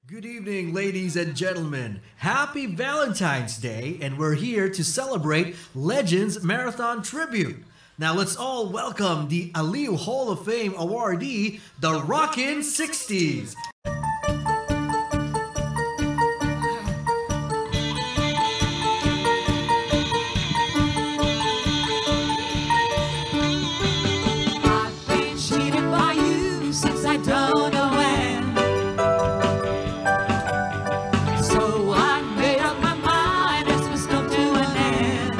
Good evening, ladies and gentlemen. Happy Valentine's Day, and we're here to celebrate Legends Marathon Tribute. Now let's all welcome the Aliw Hall of Fame awardee, the Rockin' 60s. I've been cheated by you since I don't know when. So I made up my mind this must come to an end.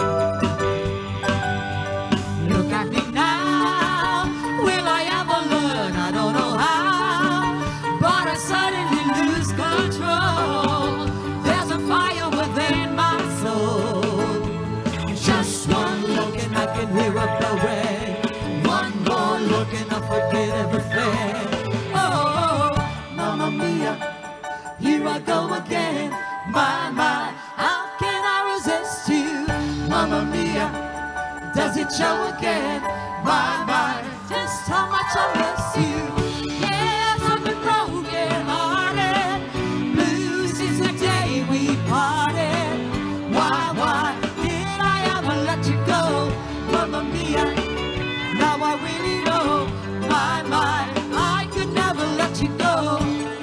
Look at me now, will I ever learn? I don't know how, but I suddenly lose control. There's a fire within my soul. Just one look and I can hear up the way. One more look and I forget everything. Oh, Mamma Mia, here I go again. My, how can I resist you? Mamma Mia, does it show again? My, just how much I miss you. Yes, I've been broken hearted. Blue since the day we parted. Why did I ever let you go? Mamma Mia, now I really know. My, I could never let you go.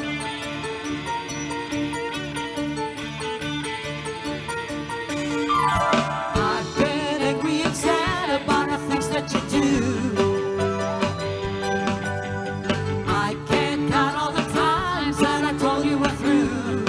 I've been angry and sad about the things that you do. I can't count all the times that I told you we're through.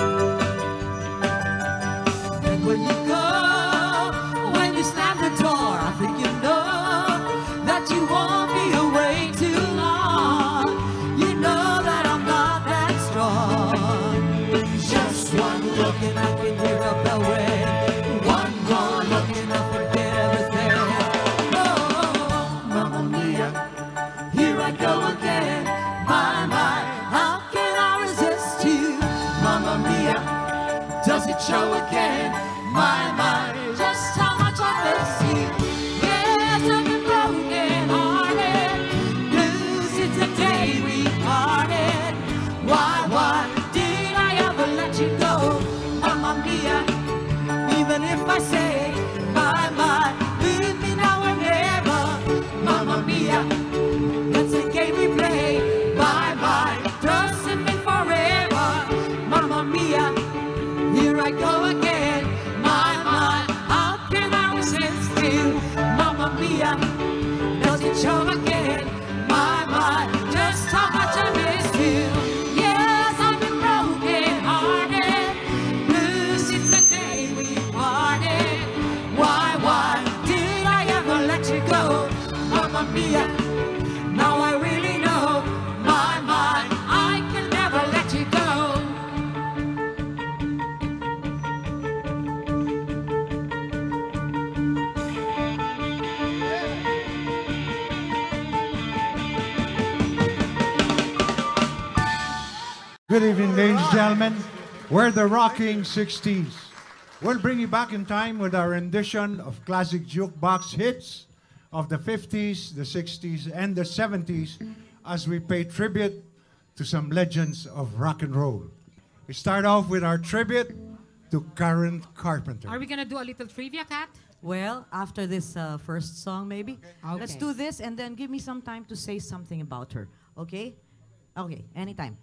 And when you go, when you slam the door, I think you know that you won't be away too long. You know that I'm not that strong. Just one look and I can hear a bell ring. One more look and I forget everything. Oh, Mamma Mia, here I go again. My, how can I resist you? Mamma Mia, does it show again? My, just how much I miss you. Yes, I've been broken hearted. Blue since the day we parted. Why did I ever let you go? Mamma Mia, even if I say my, leave me now or never. Mamma Mia, that's the game we play. My, trust in me forever. Mamma Mia, here I go again. My, how can I resist you? Mamma Mia, does it show again? My, just how much I miss you. Yes, I've been broken hearted. Blue since the day we parted. Why did I ever let you go? Mamma Mia, now I really know. My, I can never let you go. Good evening, ladies and gentlemen. We're the Rocking 60s. We'll bring you back in time with our rendition of classic jukebox hits of the 50s, the 60s, and the 70s as we pay tribute to some legends of rock and roll. We start off with our tribute to Karen Carpenter. Are we gonna do a little trivia, Kat? Well, after this first song, maybe. Okay. Let's do this and then give me some time to say something about her. Okay? Okay, anytime.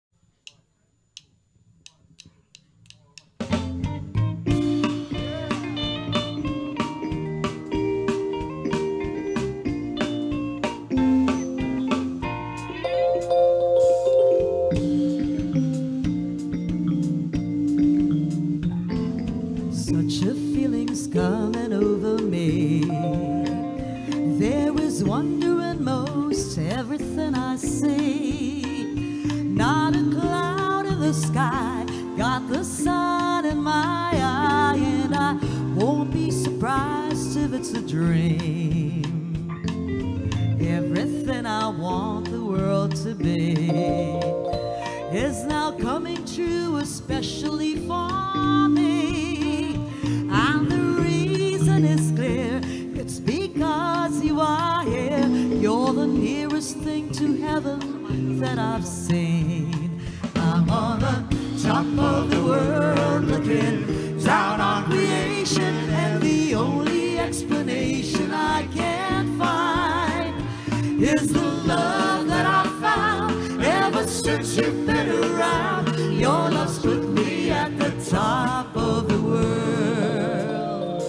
Such a feeling's coming over me. There is wonder in most everything I see. Not a cloud in the sky, got the sun in my eye, and I won't be surprised if it's a dream. Everything I want the world to be is now coming true, especially for me. And the reason is clear, it's because you are here. You're the nearest thing to heaven that I've seen. I'm top of the world, looking down on creation, and the only explanation I can find is the love that I've found ever since you've been around. Your love's put me at the top of the world.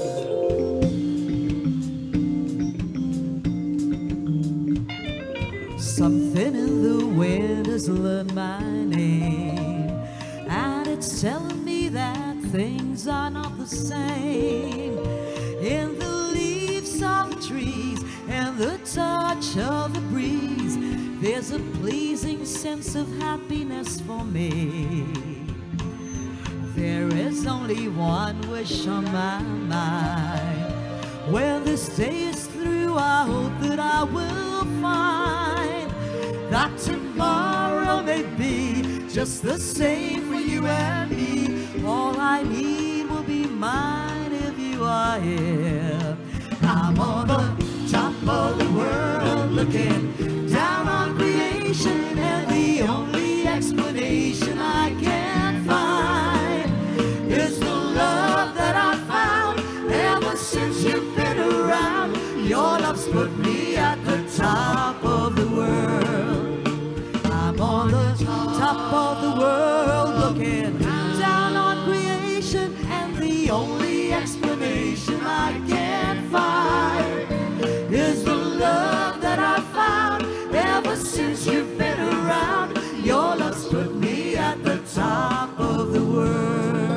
Something in the wind has learned my name, and it's telling me that things are not the same. In the leaves of the trees and the touch of the breeze, there's a pleasing sense of happiness for me. There is only one wish on my mind. When this day is through, I hope that I will find that tomorrow may be just the same for you and me. All I need will be mine if you are here. I'm on the top of the world, looking down on creation, and the only explanation I can find is the love that I found ever since you've been around. Your love's put me at the top of the world. I'm on the top of the world, looking down on creation, and the only explanation I can find is the love that I found ever since you've been around. Your love's put me at the top of the world.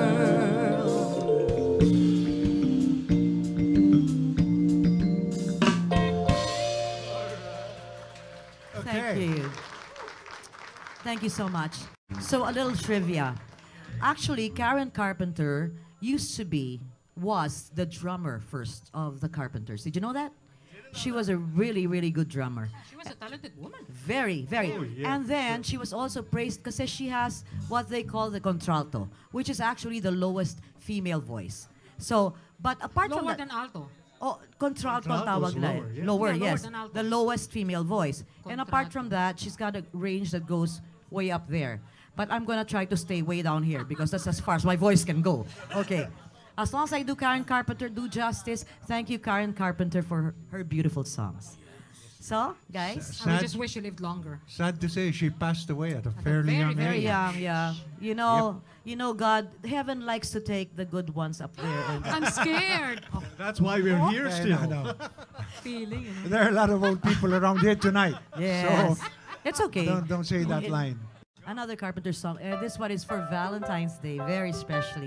Thank you. Thank you so much. So a little trivia. Actually, Karen Carpenter was the drummer first of the Carpenters. Did you know that? She was a really, really good drummer. She was a talented woman. Very, very. Oh, yeah. And then she was also praised because she has what they call the contralto, which is actually the lowest female voice. So, but apart from Lower that, than alto. oh, contralto ang Contralto's tawag na eh. lower, yeah. Lower, Yeah, lower yes. than alto. The lowest female voice. And apart Contralto. from that, she's got a range that goes way up there. But I'm gonna try to stay way down here because that's as far as my voice can go. Okay. As long as I do Karen Carpenter do justice, thank you, Karen Carpenter, for her beautiful songs. So, guys, I Sad- just wish she lived longer. Sad to say, she passed away at a a fairly very, young very age. yeah, yeah. You know, God, heaven likes to take the good ones up there. And I'm scared. That's why we're here Yeah, still. I know. Feeling, you know. There are a lot of old people around here tonight. yes, So it's okay. don't say that line. Another Carpenter song. This one is for Valentine's Day, very specially.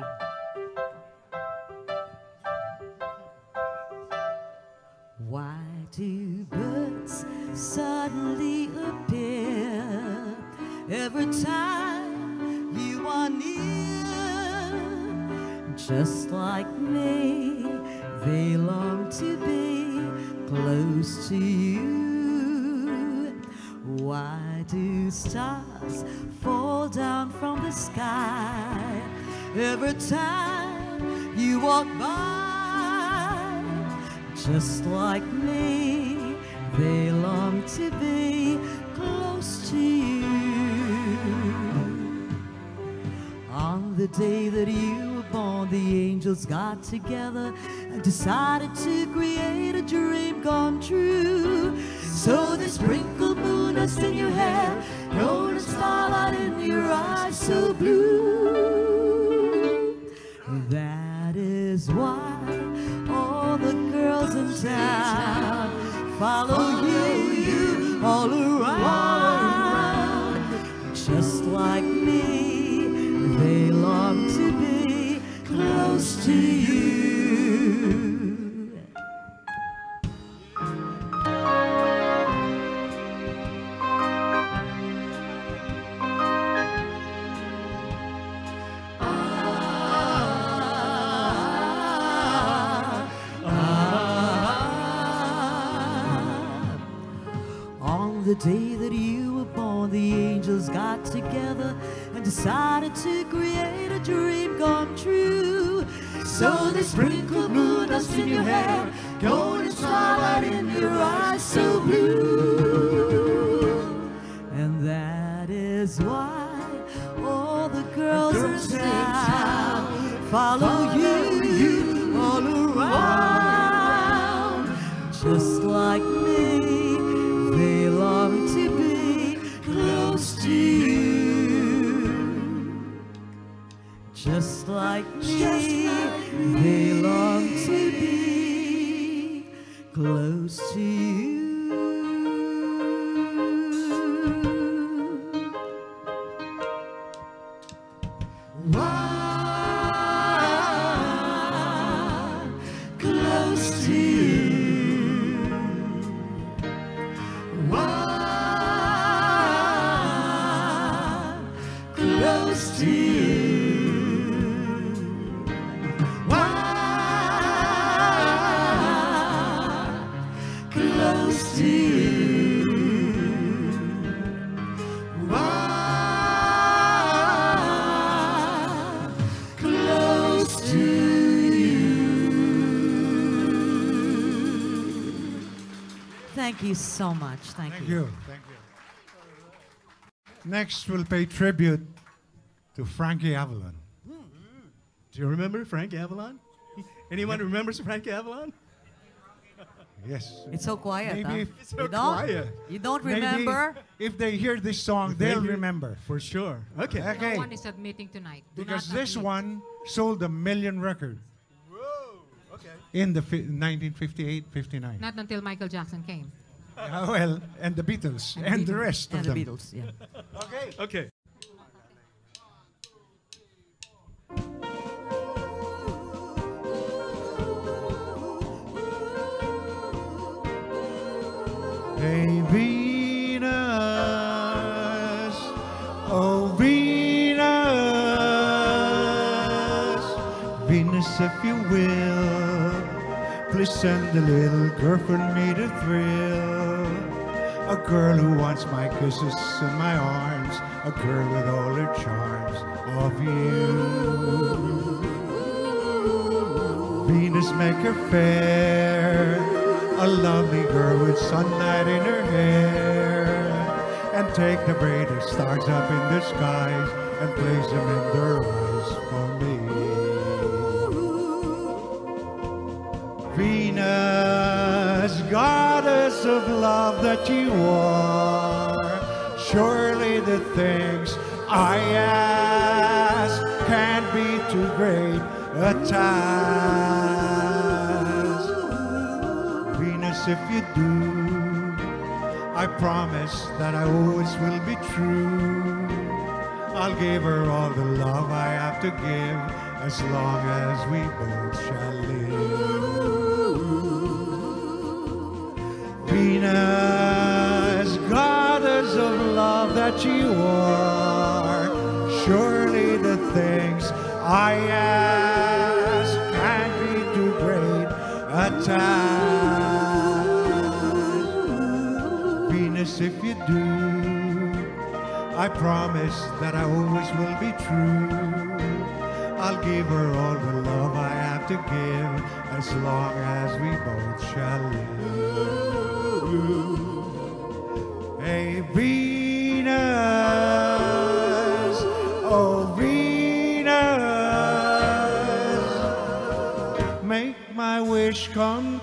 Why do birds suddenly appear every time you are near? Just like me, they long to be close to you. Why do stars fall down from the sky every time you walk by? Just like me, they long to be close to you. On the day that you were born, the angels got together and decided to create a dream gone true. So they sprinkled moon dust in your hair, golden starlight in your eyes so blue. That is why all the girls in town follow you all around. Just like me, they long to be close to you. On the day that you were born, the angels got together and decided to create a dream come true. So they sprinkled moon dust in your hair, golden starlight in your eyes so blue. And that is why all the girls in sound follow you all around. Just like me, they long to be close to you. Just like me, they long to be close to you. Close to you. Close to you. Close to you. Close to you. Thank you so much. Thank Thank you. you. Thank you. Next, we'll pay tribute to Frankie Avalon. Do you remember Frank Avalon? Anyone remembers Frank Avalon? Yes. It's so quiet. Maybe Huh? if- It's so You don't? quiet. You don't Maybe remember? if they hear this song, If they they'll hear- remember. For sure. Okay. Okay. No one is admitting tonight. Do Because not this admit. one sold 1 million record Whoa. Okay. in the 1958, 59. Not until Michael Jackson came. Well, and the Beatles and the rest And of the them. Beatles, yeah. Okay. Okay. Hey Venus, oh Venus, Venus if you will, please send a little girl for me to thrill. A girl who wants my kisses and my arms, a girl with all her charms of you. Venus make her fair, a lovely girl with sunlight in her hair, and take the braided stars up in the skies and place them in their eyes for me. Venus, goddess of love that you are, surely the things I ask can't be too great a task. Venus, if you do, I promise that I always will be true. I'll give her all the love I have to give, as long as we both shall live. Venus, goddess of love that you are, surely the things I ask can't be too great a task. Venus, if you do, I promise that I always will be true. I'll give her all the love I have to give, as long as we both shall live. Hey Venus, oh Venus, make my wish come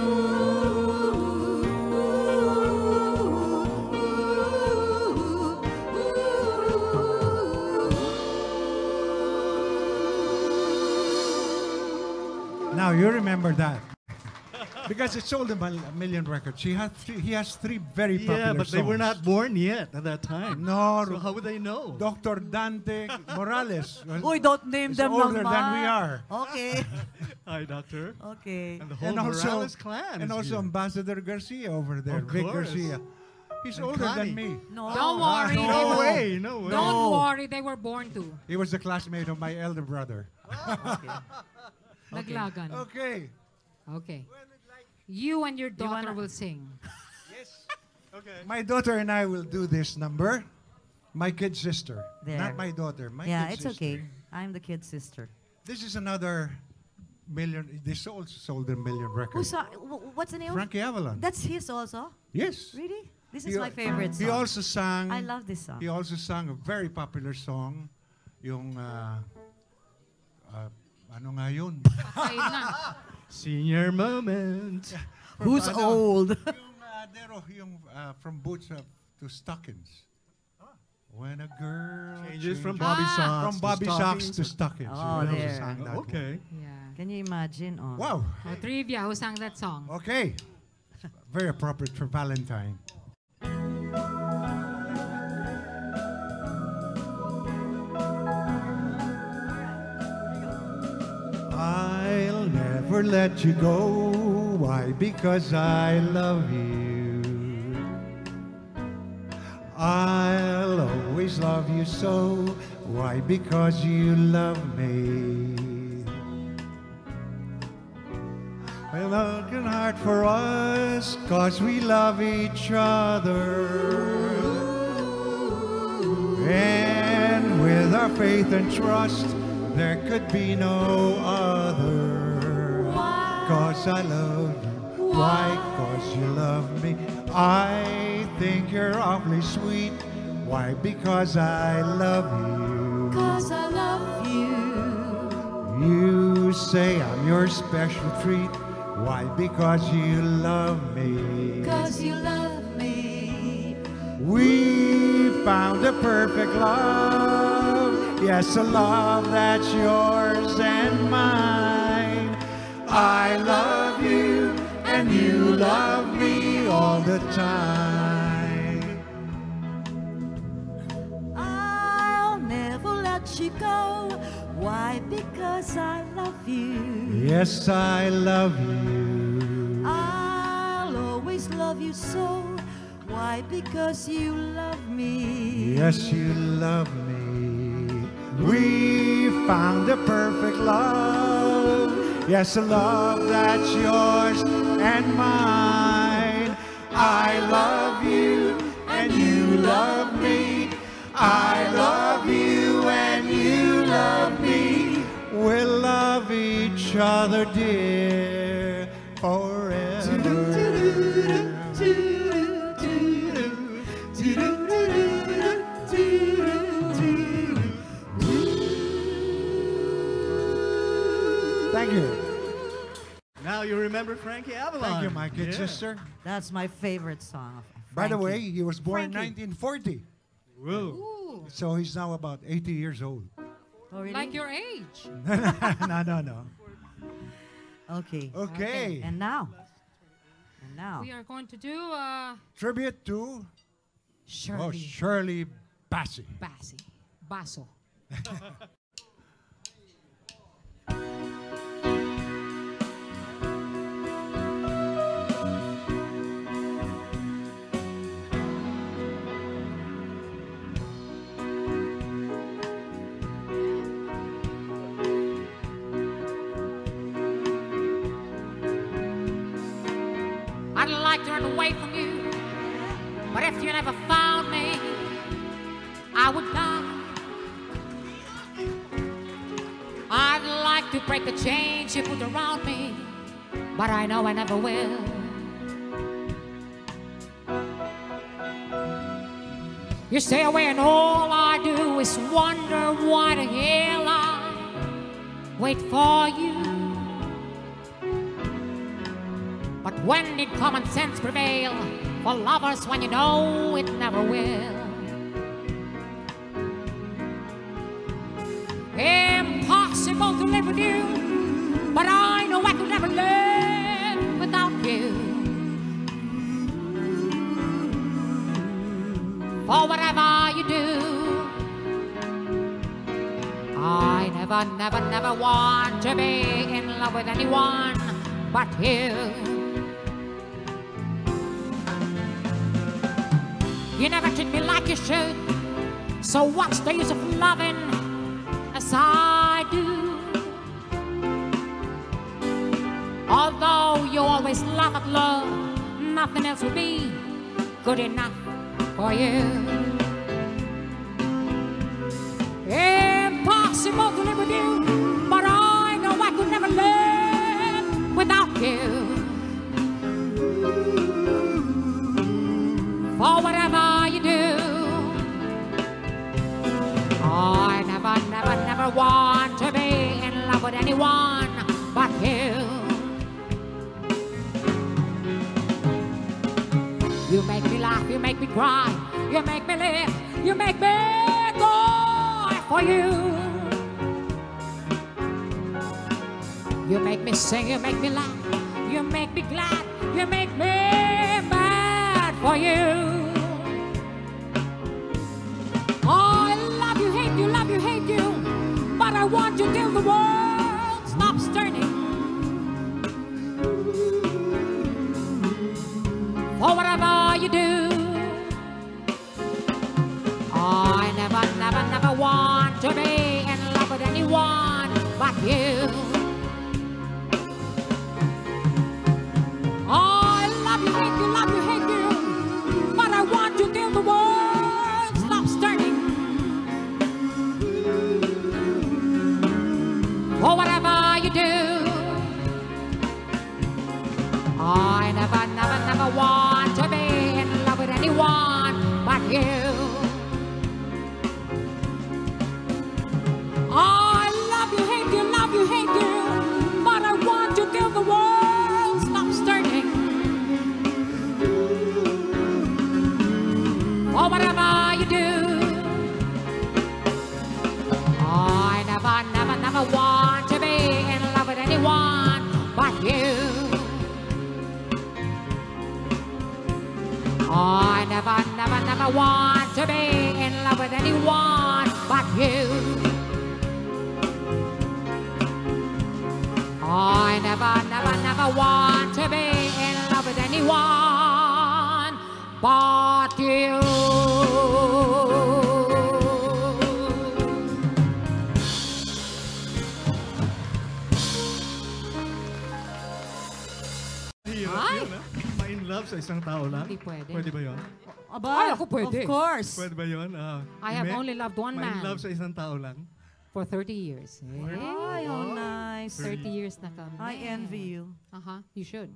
true. Now you remember that. Because it sold him 1 million records. He has three very popular Yeah, but they were songs. not born yet at that time. No, So how would they know? Dr. Dante Morales. Uy, don't name He's them older naman. than we are. Okay. Hi, Doctor. Okay. And the whole And also, Morales clan. and is also here. Ambassador Garcia over there, Of Vic course. Garcia. He's And older Connie. than me. No. Don't worry. No they were- way, no way. Don't worry, they were born to. He was a classmate of my elder brother. Naglagan. Okay. Okay. You and your daughter wanna- will sing. Okay. My daughter and I will do this number. My kid sister. There. Not my daughter. My Yeah, kid it's sister. okay. I'm the kid's sister. This is another million. This also sold 1 million records. What's the name? Frankie Avalon. That's his also? Yes. Really? This is He- my favorite song. He also sang. I love this song. He also sang a very popular song yung, ano nga yun? Patay na. Senior moment. Who's old? Yung, Dero, yung from boots to stockings. When a girl Changes from Ah. Bobby Socks. from Bobby to Socks to stockings. stockings. Oh, You know, there. she sang that one. Okay. Yeah. Can you imagine? Oh. Wow. Oh, trivia. Who sang that song? Okay. Very appropriate for Valentine. I'll never let you go. Why? Because I love you. I'll always love you so. Why? Because you love me. A broken heart for us, 'cause we love each other. And with our faith and trust, there could be no other. 'Cause I love you. Why? 'Cause you love me. I think you're awfully sweet. Why? Because I love you. 'Cause I love you. You say I'm your special treat. Why? Because you love me. 'Cause you love me. We found a perfect love. Yes, a love that's yours and mine. I love you and you love me all the time. I'll never let you go. Why? Because I love you. Yes, I love you. I'll always love you so. Why? Because you love me. Yes, you love me. We found a perfect love. Yes, a love that's yours and mine. I love you and you love me. I love you and you love me. We'll love each other, dear, forever. Thank you. Now you remember Frankie Avalon. Thank you, my kid Yeah. sister. That's my favorite song. By the Frankie. way, he was born in Frankie. 1940. Whoa. Ooh, So he's now about 80 years old. Oh, really? like your age. No. Okay. Okay. And now? And now? We are going to do Tribute to Shirley Shirley Bassey. Bassey. Basso. I'd like to run away from you, but if you never found me, I would die. I'd like to break the chains you put around me, but I know I never will. You stay away and all I do is wonder why the hell I wait for you. But when did common sense prevail for lovers when you know it never will? Impossible to live with you, but I know I could never live without you. For whatever you do, I never want to be in love with anyone but you. You never treat me like you should, so what's the use of loving as I do? Although you always laugh at love, nothing else will be good enough for you. Impossible to live with you, but I know I could never live without you. For whatever you do, I anyone but you. You make me laugh, you make me cry, you make me live, you make me go for you. You make me sing, you make me laugh, you make me glad, you make me mad for you. Oh, I love you, hate you, but I want you till the world stops turning. For whatever you do, I never want to be in love with anyone but you. I love you, hate you, but I want you till the world stops turning. For whatever you do, I never want to be in love with anyone but you. I love you, hate you, but I want you till the world stops turning. For whatever you do, I never want to be in love with anyone but you. I never want to be in love with anyone but you. I never want to be in love with anyone but you. Ay! Ma-in love sa isang tao lang? Hindi pwede. Pwede ba yun? Aba, Ay, ako pwede. of course. Pwede ba yun? I have only loved one Ma-in man love sa isang tao lang? for 30 years. Ay, oh, nice. 30 years na kami. I envy you. You should.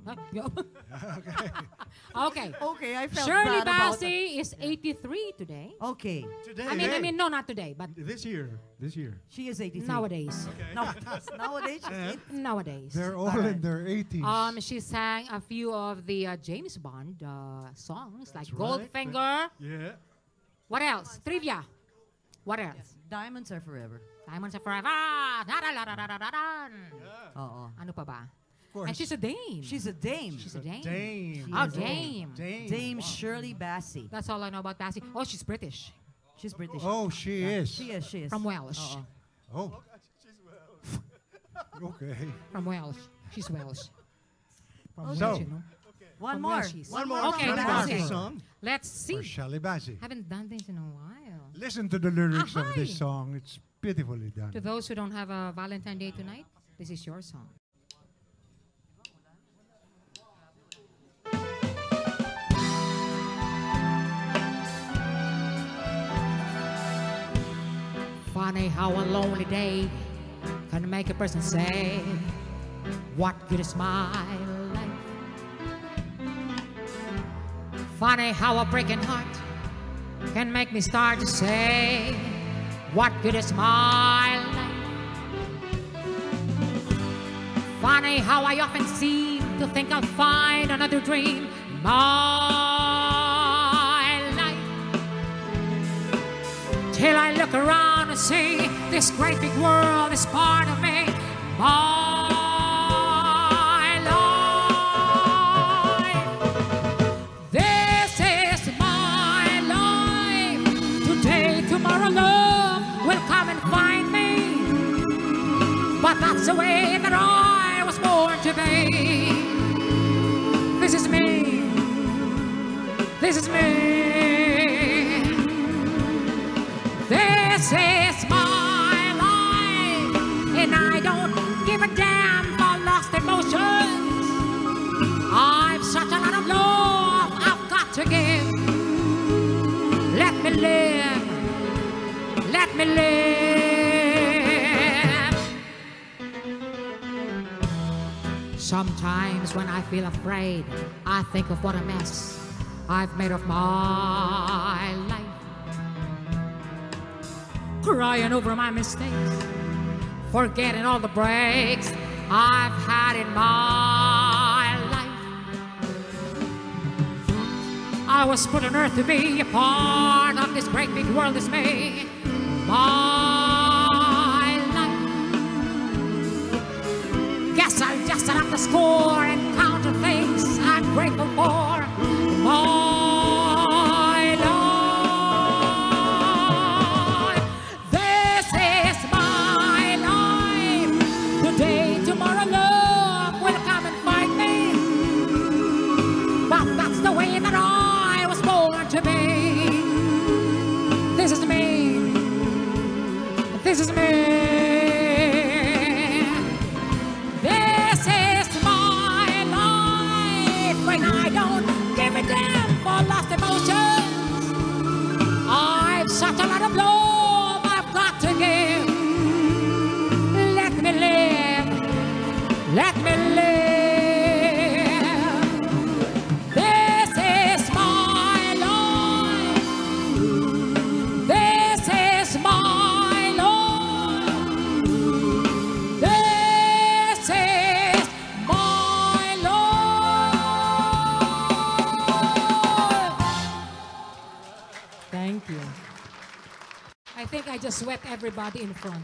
Okay. Okay, I felt Shirley bad about it. Bassey is 83 today. Okay, Today? I mean, no, not today, but This year. she is 83. nowadays. No, nowadays she's Nowadays. They're all in their 80s. She sang a few of the James Bond songs like right. Goldfinger. Yeah. What else? Trivia. What else? Diamonds are forever. Diamonds are forever. Da-da-da-da-da-da-dan. Oo. Ano pa ba? course. And she's a dame. She's a dame. She's a dame. Dame. Oh, dame. Dame Shirley Bassey. That's all I know about Bassey. Oh, she's British. She's British. Oh, she is. She is. From Welsh. Oo. Oh. Okay. From Welsh. She's Welsh. From So- Welsh, you know. One From more. where she's- One more. Okay, Shirley let's Bassey. see. Song? Let's For see. Shirley Bassey. Haven't done this in a while. Listen to the lyrics of this Hi. song. It's beautifully done. To those who don't have a Valentine Day tonight, this is your song. Funny how a lonely day can make a person say, what good is my life? Funny how a breaking heart can make me start to say, what good is my life? Funny how I often seem to think I'll find another dream in my life. Till I look around and see this great big world is part of me, my life. This is my life. Today, tomorrow, love will come and find me. But that's the way that I was born to be. This is me. This is me. This is my life, and I don't give a damn for lost emotions. I've such a lot of love I've got to give. Let me live. Let me live. Sometimes when I feel afraid, I think of what a mess I've made of my life. Crying over my mistakes, forgetting all the breaks I've had in my life. I was put on earth to be a part of this great big world that's made my life. Guess I'll just add up the score and count the things I'm grateful for. My life. This is my life. Today, tomorrow, love will come and find me. But that's the way that I was born to be. This is me. This is me. This is my life when I don't give a damn for lost emotions. I've such a lot of love I've got to give. Let me live. Let me live. This is my life. This is my life. This is my life. Thank you. I think I just swept everybody in front.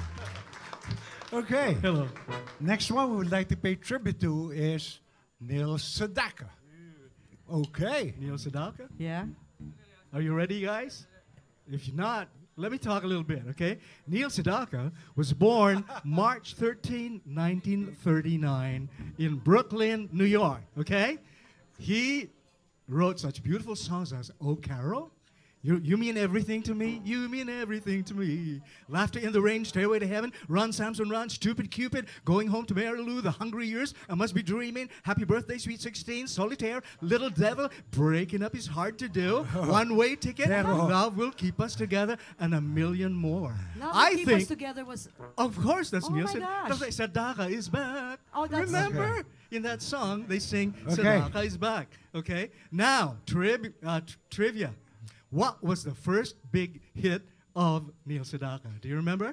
Okay. Hello. Next one we would like to pay tribute to is Neil Sedaka. Okay. Neil Sedaka. Yeah? Are you ready, guys? If you're not, let me talk a little bit, okay? Neil Sedaka was born March 13, 1939 in Brooklyn, New York, okay? He wrote such beautiful songs as Oh Carol, You Mean Everything to Me, You Mean Everything to Me, Laughter in the Rain, Stairway to Heaven, Run Samson Run, Stupid Cupid, Going Home to Mary Lou, The Hungry Years, I Must Be Dreaming, Happy Birthday, Sweet 16, Solitaire, Little Devil, Breaking Up Is Hard to Do, One Way Ticket, Pero- Love Will Keep Us Together, and a million more. Love I Will Keep think, Us Together was... of course, that's Oh Neil my Sedaka. gosh. Sedaka is back. Oh, that's- Remember? Okay. In that song, they sing Okay. Sedaka is back. Okay? Now, trivia. What was the first big hit of Neil Sedaka? Do you remember?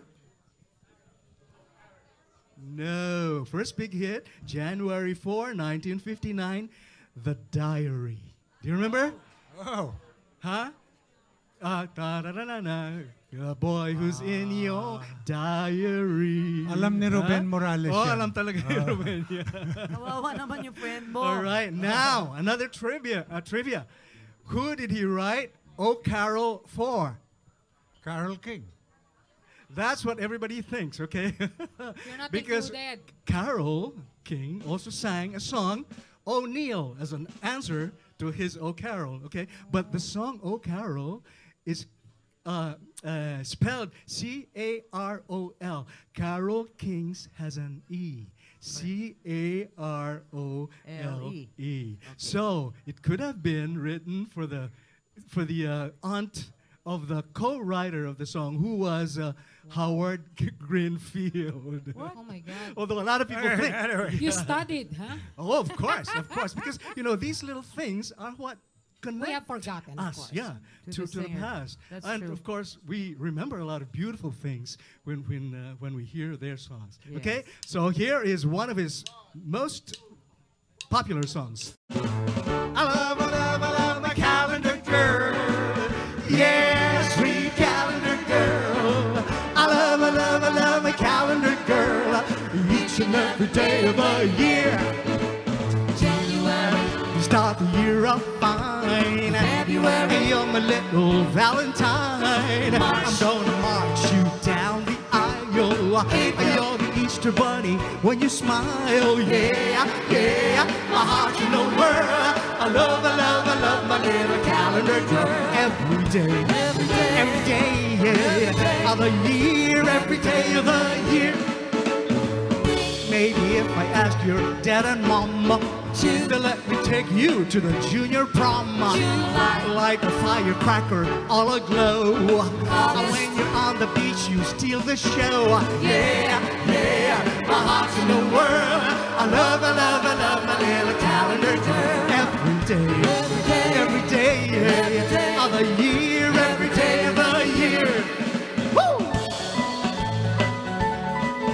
No. First big hit, January 4, 1959, The Diary. Do you remember? Oh. Huh? Da-da-da-da-da. A boy who's in your diary. Alam ni Ruben Huh? Morales Oh, yan. alam talaga ni Ruben yan. Kawawa naman yung friend mo. All right, now another trivia. Who did he write "Oh Carol" for? Carol King. That's what everybody thinks, okay? You're not Because included. Carol King also sang a song, "Oh Neil," as an answer to his "Oh Carol," okay? But the song "Oh Carol" is spelled C-A-R-O-L. Carol King's has an E. C-A-R-O-L-E. So it could have been written for the aunt of the co-writer of the song, who was Howard Greenfield. Oh my God. Although a lot of people think, You studied, huh? oh, of course, because these little things are what connect We have forgotten, of us, course. yeah, To to the the singer. past. That's And true. of course, we remember a lot of beautiful things when we hear their songs. Okay, Yes. so here is one of his most popular songs. I love my calendar girl. Yeah, sweet calendar girl. I love my calendar girl. Each and every day of the year. January, Start the year off fine. February, You're my little Valentine. I'm gonna march you down the aisle. April. You're the Easter bunny when you smile. Yeah, yeah, my heart's in the world. I love my little calendar girl. Every day, every day, yeah, of the year, every day of the year. Maybe if I ask your dad and mama to let me take you to the junior prom, July. like a firecracker all aglow. When you're on the beach, you steal the show. Yeah, yeah, my heart's in the world. I love my little calendar girl. Every day, yeah, of the year, every day of the year. Woo!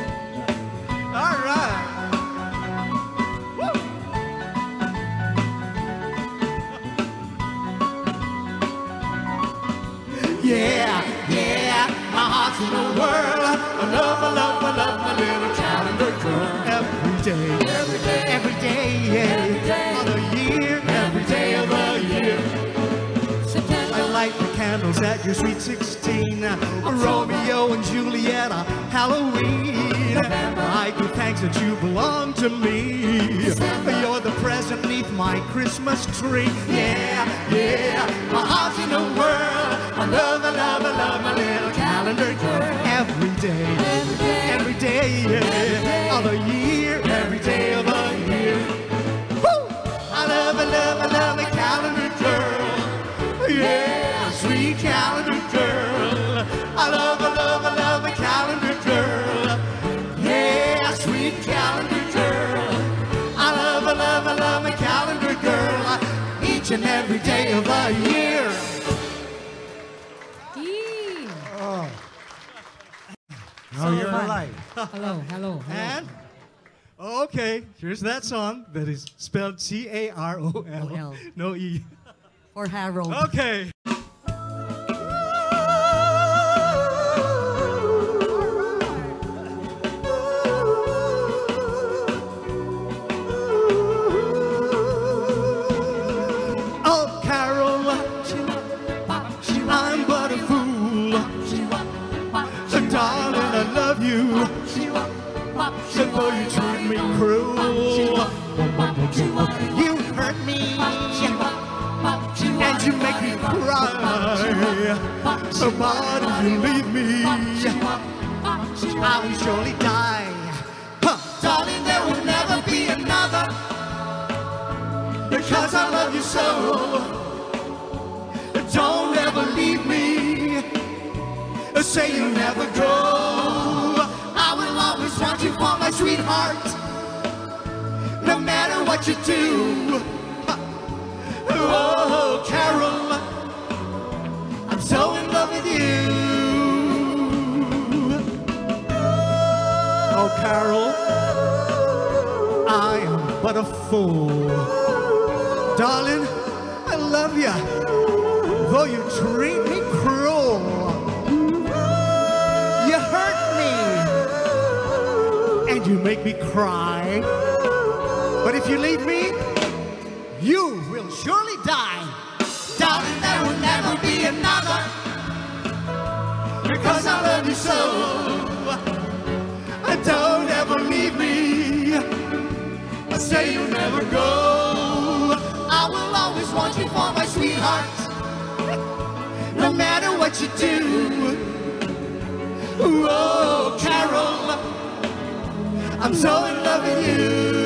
little calendar girl. Every day, yeah, of the year, every day of the year. I light the candles at your sweet 16, Romeo and Juliet on Halloween. I give thanks that you belong to me. You're the present beneath my Christmas tree. Yeah, yeah, my heart's in the world. I love my little calendar girl. Every day, yeah, of the year, every day of the year. Woo! I love the calendar girl. Yeah, sweet calendar girl. I love the calendar girl. Yeah, sweet calendar girl. I love the calendar girl. Each and every day of the year. Now you're alive. Hello. And okay, here's that song that is spelled Carol, O-L. no E. Or Harold. Okay. Oh, Carol, I'm but a fool. So, darling, I love you. So, though you treat me cruel, you hurt me. And you make me cry. But if you leave me, I will surely die. Darling, there will never be another, because I love you so. Don't ever leave me. Say you'll never go. I will always want you for my sweetheart, no matter what you do. Oh, Carol, I'm so in love with you. Oh, Carol, I am but a fool. Darling, I love you, though you treat me cruel. You hurt me, and you make me cry. But if you leave me, you will surely die. Darling, there will never be another, because I love you so. Don't ever leave me. Say you'll never go. I will always want you for my sweetheart, no matter what you do. Oh, Carol, I'm so in love with you.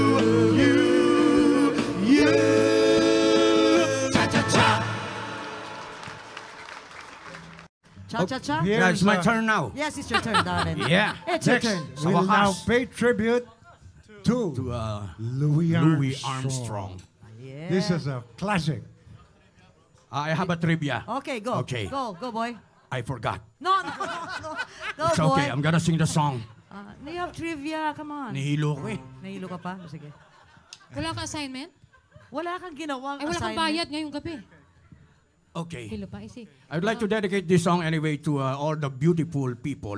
Cha-cha-cha? Here's, It's my turn now. Yes, it's your turn, darling. Yeah. It's your Next, turn. we'll Sa now wakas. pay tribute to Louis Louis Armstrong. Armstrong. Yeah. This is a classic. I have a trivia. Okay, go. Okay. Go, boy. I forgot. No. Go, It's boy. okay. I'm gonna sing the song. You have trivia. Come on. Nihilo ko eh. Nahilo ka pa? Sige. Wala ka assignment? Wala kang ginawang Ay, wala kang assignment. bayad ngayong gabi. Okay. Kilo pa, isi. I would like to dedicate this song anyway to all the beautiful people,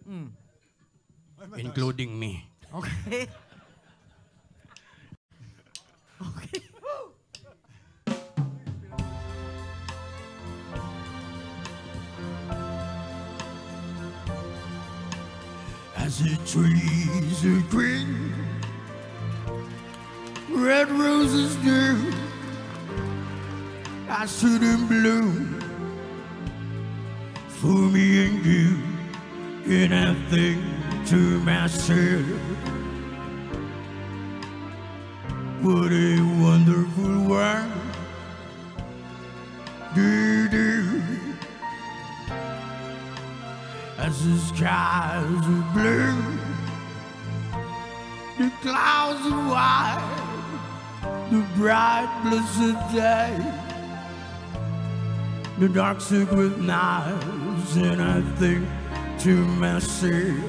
including me. Okay. Okay. As the trees are green, red roses do, I see them bloom for me and you, and I think to myself, what a wonderful world. Do. As the skies are blue, the clouds are white, the bright blessed day, the dark secret nights, and I think to myself,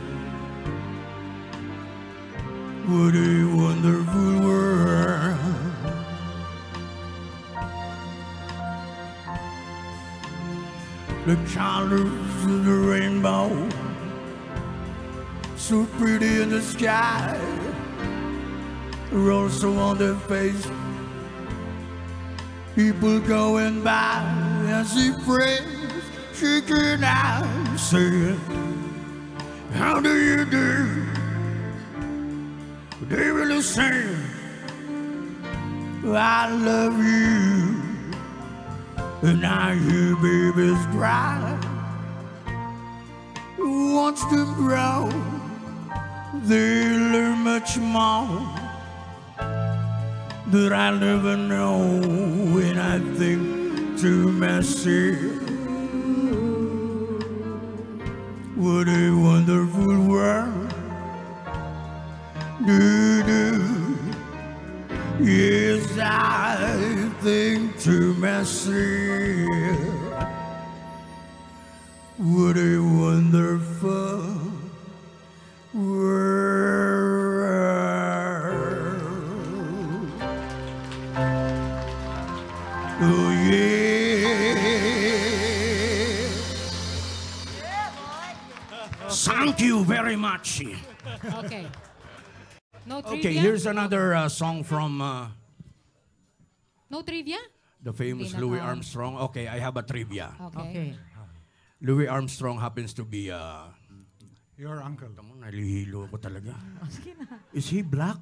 what a wonderful world. The colors of the rainbow so pretty in the sky, also on their face. People going by as he prays, shaking out, saying, how do you do? They really saying, I love you. And I hear babies cry. Watch them grow, they learn much more that I'll never know. When I think to myself, what a wonderful world. Yes, I think to myself, what a wonderful world. Oh yeah. Thank you very much. Okay. No trivia? Okay, here's another song from No trivia? the famous Hindi na Louis pa. Armstrong. Okay, I have a trivia. Okay. Louis Armstrong happens to be Your uncle. nalihilo ko talaga. Is he black?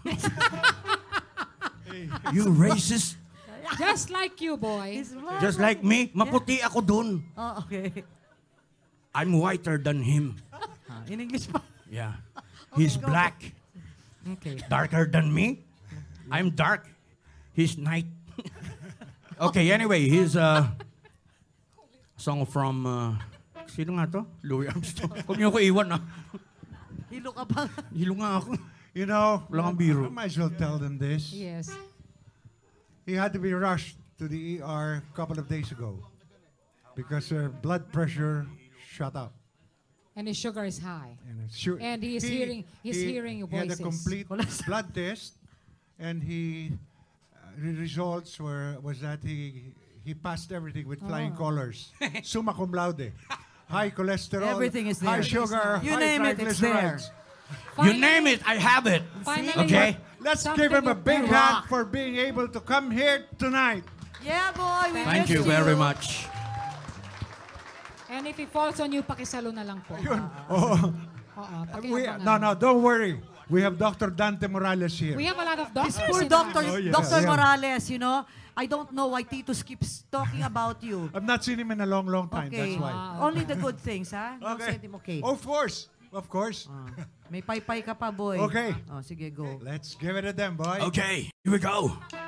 You racist? Just like you, boy. Just like me? Maputi ako dun. Oh, okay. I'm whiter than him. In English pa. Yeah. He's go. black. Okay. Darker than me. I'm dark. He's night. Okay, anyway, here's a song from... sino nga to? Louis Armstrong. Huwag niyo ko iwan, ah. Hilo ka pa. Hilo nga ako. You know, Wala kang biro. I might as well tell them this. Yes. He had to be rushed to the ER a couple of days ago because her blood pressure shot up. And his sugar is high. And it's sure, And he's hearing your He had a voices. complete blood test, and the results was that he passed everything with flying colors. Summa cum laude. High cholesterol, Everything is high there. sugar, You high name it, it's there. triglycerides. You name it, I have it. Finally, Okay? Let's something give him a you big can hand rock. for being able to come here tonight. Yeah, boy. We Thank missed you very much. And if he falls on you, pakisalo na lang po. Oh, Pakiabangan. no, don't worry. We have Dr. Dante Morales here. We have a lot of doctors. Poor in Dr. our- Dr. Yeah. Morales, you know, I don't know why Titus keeps talking about you. I've not seen him in a long, long time. Okay. That's why. Only the good things, ha? Don't Okay. say them okay. Of course. Of course. May paypay ka pa, boy. Okay. Oh, sige, go. Let's give it to them, boy. Okay, here we go.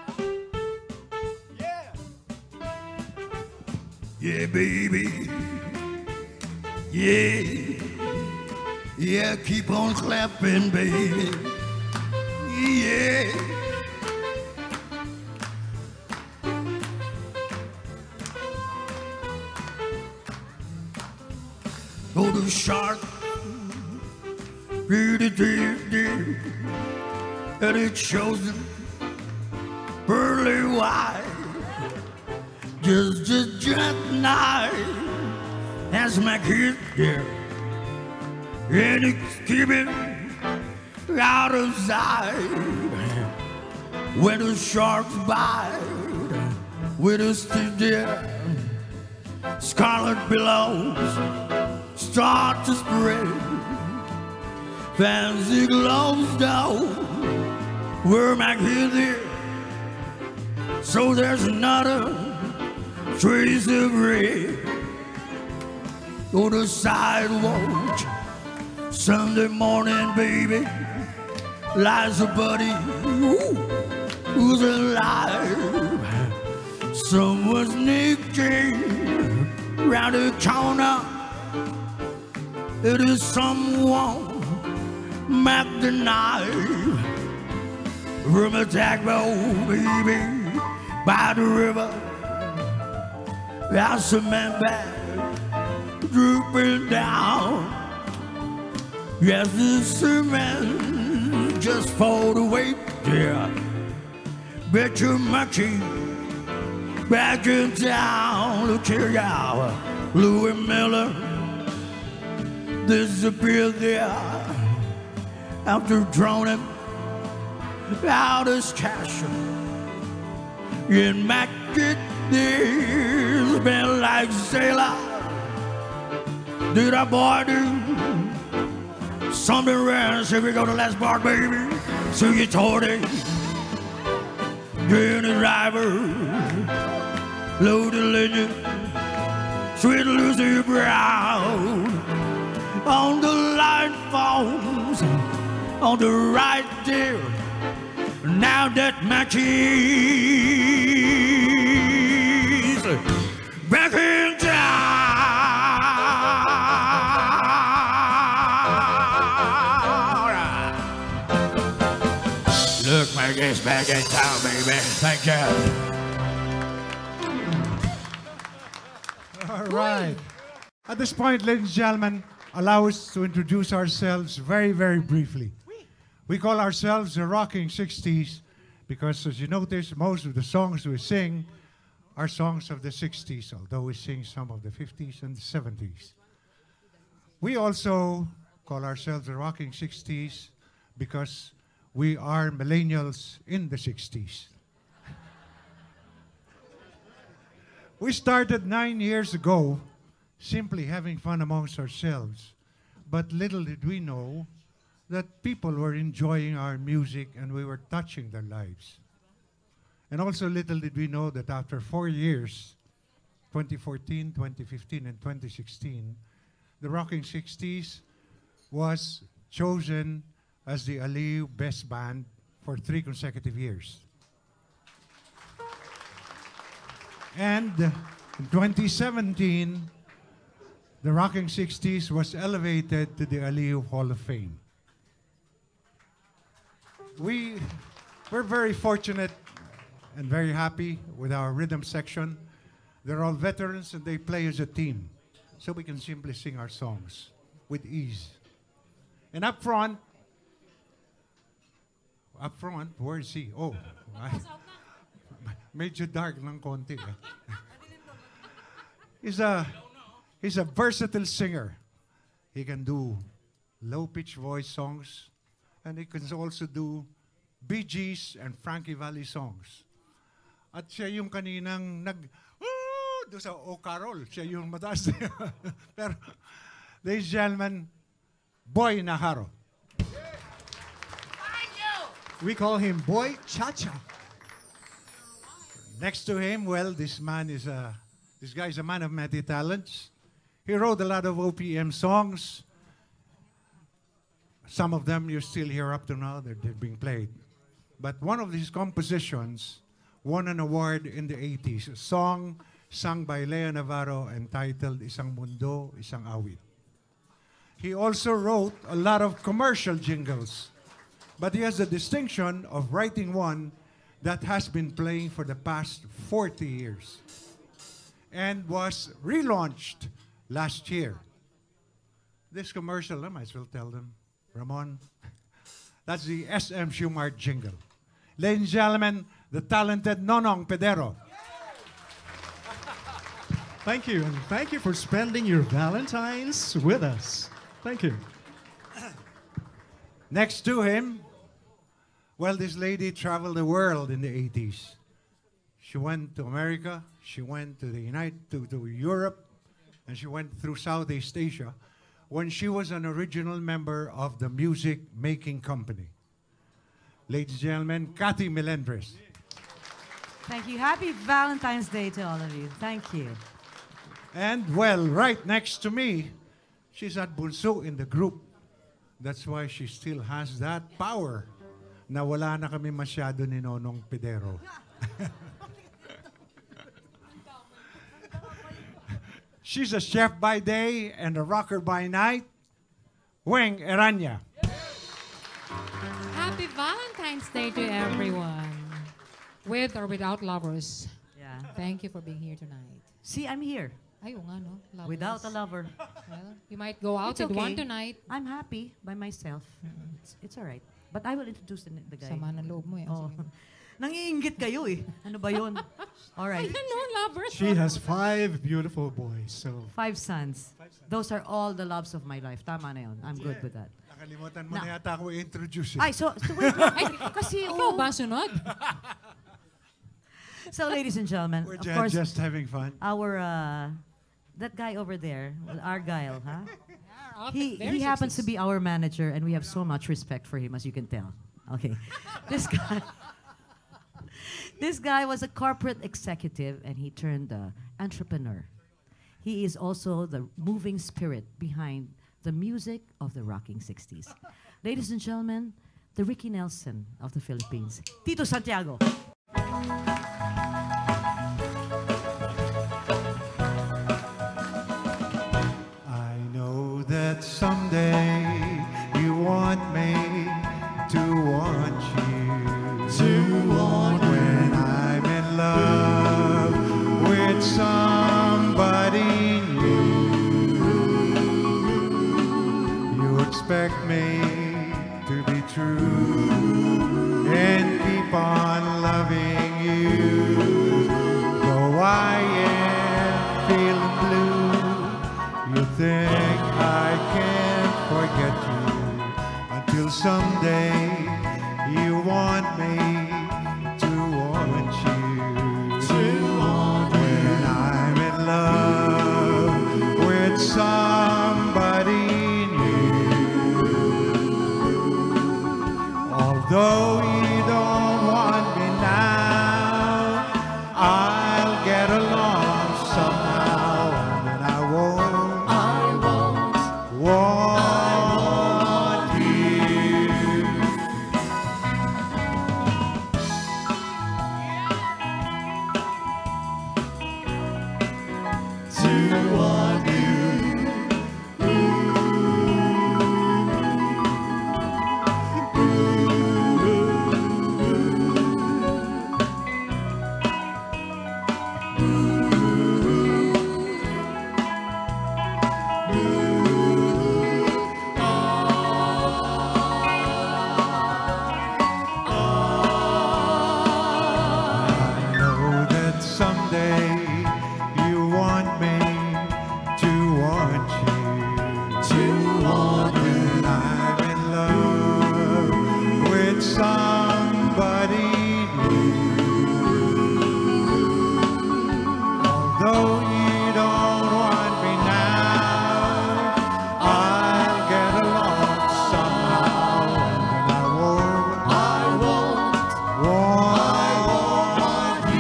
Yeah, baby. Yeah. Yeah, keep on clapping, baby. Yeah. Oh, the shark. And it shows them pearly white. Just night as my kid there. And it's keeping out of sight. When the sharks bite, with us to death, scarlet billows start to spread. Fancy gloves down, we're back here there. So there's not a trace of red on the sidewalk. Sunday morning, baby, lies a buddy who's alive. Someone's nicking round the corner. It is someone Mac the knife from a tugboat, baby, by the river. That's a man back drooping down. Yes, the cement just fall away there. Bet you're muchy back in town. Look here, y'all. Louis Miller disappeared there. after drowning out his cash. In magic days, been like sailor. Did a boy do something rare? So we go to last bar, baby. So you told it. Then the driver, loaded legend, sweet Lucy Brown. On the light phones, on the right there. Now that my keys back in town. Look, my guest back in town, baby. Thank you. All right. At this point, ladies and gentlemen, allow us to introduce ourselves very, very briefly. We call ourselves the Rocking 60s because, as you notice, most of the songs we sing are songs of the 60s, although we sing some of the 50s and the 70s. We also call ourselves the Rocking 60s because we are millennials in the 60s. We started 9 years ago simply having fun amongst ourselves, but little did we know that people were enjoying our music and we were touching their lives. And also little did we know that after 4 years, 2014, 2015, and 2016, the Rocking 60s was chosen as the Aliw Best Band for 3 consecutive years. And in 2017, the Rocking 60s was elevated to the Aliw Hall of Fame. We're very fortunate and very happy with our rhythm section. They're all veterans and they play as a team. So we can simply sing our songs with ease. And up front, where is he? Oh, medyo dark ng konti. He's a versatile singer. He can do low-pitch voice songs, and he can also do Bee Gees and Frankie Valli songs. At siya yung kaninang doon sa O Carol, siya yung mataas. Pero, ladies and gentlemen, Boy Najarro. We call him Boy Chacha. Next to him, well, this guy is a man of many talents. He wrote a lot of OPM songs. Some of them you still hear up to now, they're being played. But one of his compositions won an award in the 80s, a song sung by Lea Navarro entitled Isang Mundo, Isang Awit. He also wrote a lot of commercial jingles, but he has the distinction of writing one that has been playing for the past 40 years and was relaunched last year. This commercial, I might as well tell them, Ramon, that's the SM Shumart jingle. Ladies and gentlemen, the talented Nonong Pedero. Thank you, and thank you for spending your Valentines with us. Thank you. Next to him, well, this lady traveled the world in the 80s. She went to America, she went to to Europe, and she went through Southeast Asia when she was an original member of the Music Making Company. Ladies and gentlemen, Kathy Melendres. Thank you. Happy Valentine's Day to all of you. Thank you. And, well, right next to me, she's at bunso in the group. That's why she still has that power na wala na kami masyado ni Nonong Pedero. She's a chef by day and a rocker by night. Weng Eranya. Happy Valentine's Day to everyone, with or without lovers. Yeah. Thank you for being here tonight. See, I'm here. Ay, oo nga, no? Lovers. Without a lover. Well, you might go out It's with okay. one tonight. I'm happy by myself. It's all right. But I will introduce the guy. Sama ng loob mo yan. Oh. Sige. Nangiinggit kayo eh. Ano ba yun? All right. No, lovers. She has 5 beautiful boys. So 5 sons. Those are all the loves of my life. Tama na yun. I'm good with that. Nakalimutan mo na yata ako i-introduce. Ay, so wait. Kasi, Ikaw ba sunod? So, ladies and gentlemen, We're of course, just having fun. our, that guy over there, Argyle, huh? He Very happens to sexist. be our manager, and we have so much respect for him, as you can tell. Okay. This guy, this guy was a corporate executive, and he turned entrepreneur. He is also the moving spirit behind the music of the rocking 60s. Ladies and gentlemen, the Ricky Nelson of the Philippines, Tito Santiago. I know that someday you want me to want you. To want when I'm in love with somebody new. You expect me to be true and keep on loving you. Though I am feeling blue, you think I can't forget you until someday you want me to want you. To want when I'm in love with somebody new. Although you don't want me now, I'll get along somehow, and I won't want you. To want you. I know that someday you want me to want you. To want when I'm in love with somebody new. Although you don't want me now, I'll get along somehow, and I won't want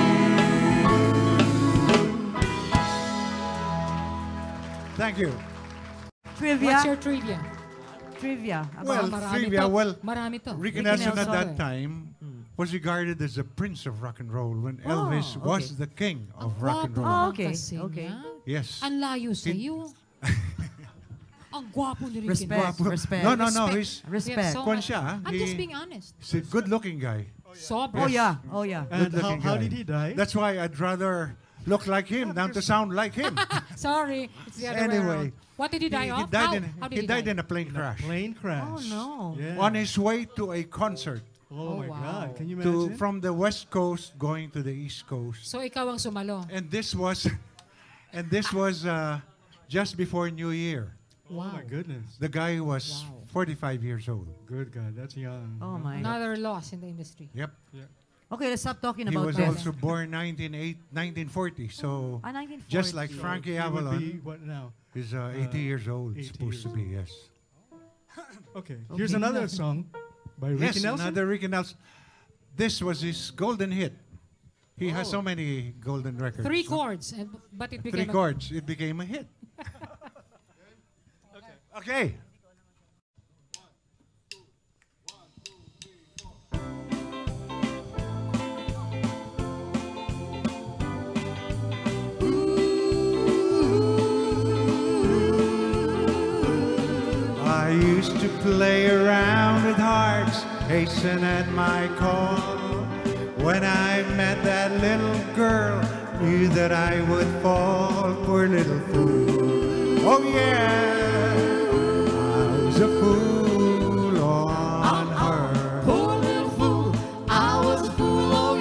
you. Thank you. Trivia. What's your trivia? Trivia. Well, Marami trivia, to. well, Marami to. Ricky Ricky Nelson at Nelson. that time was regarded as the prince of rock and roll when Elvis okay. was the king of Ang rock and gwapo roll. Oh, naman okay, kasi okay. niya. Yes. Ang layo sa iyo. Ang gwapo ni Ricky Respect. Nelson. Respect. No, no, no. Respect. He's We have Respect. so Kwan much- siya, I'm he- just being honest. a good-looking guy. Sobra. Oh yeah. Oh yeah. and Good-looking how guy. did he die? That's why I'd rather look like him than to sound like him. Sorry. It's the other way Anyway, around. What did he die of? How did he died in a plane A crash. plane crash. Oh, no. Yeah. On his way to a concert Oh my wow. God! Can you to, imagine? from the West Coast going to the East Coast. So ikaw ang sumalo. And this was just before New Year. Oh my goodness! The guy was Wow. 45 years old. Good God, that's young. Oh my. Another loss in the industry. Yep. Okay, let's stop talking He about was death. also born 1940. So 1940. just like So Frankie he would Avalon be, what now? is 80 years old, 80 supposed to years be, yes. Okay, here's another song by Ricky Yes, Nelson. another Ricky Nelson. This was his golden hit. He has so many golden records. 3 chords, but it became 3 chords. It became a hit. Okay. I used to play around with hearts, hasten at my call. When I met that little girl, knew that I would fall, poor little fool. Oh yeah, I was a fool on her. Poor little fool, I was a fool, oh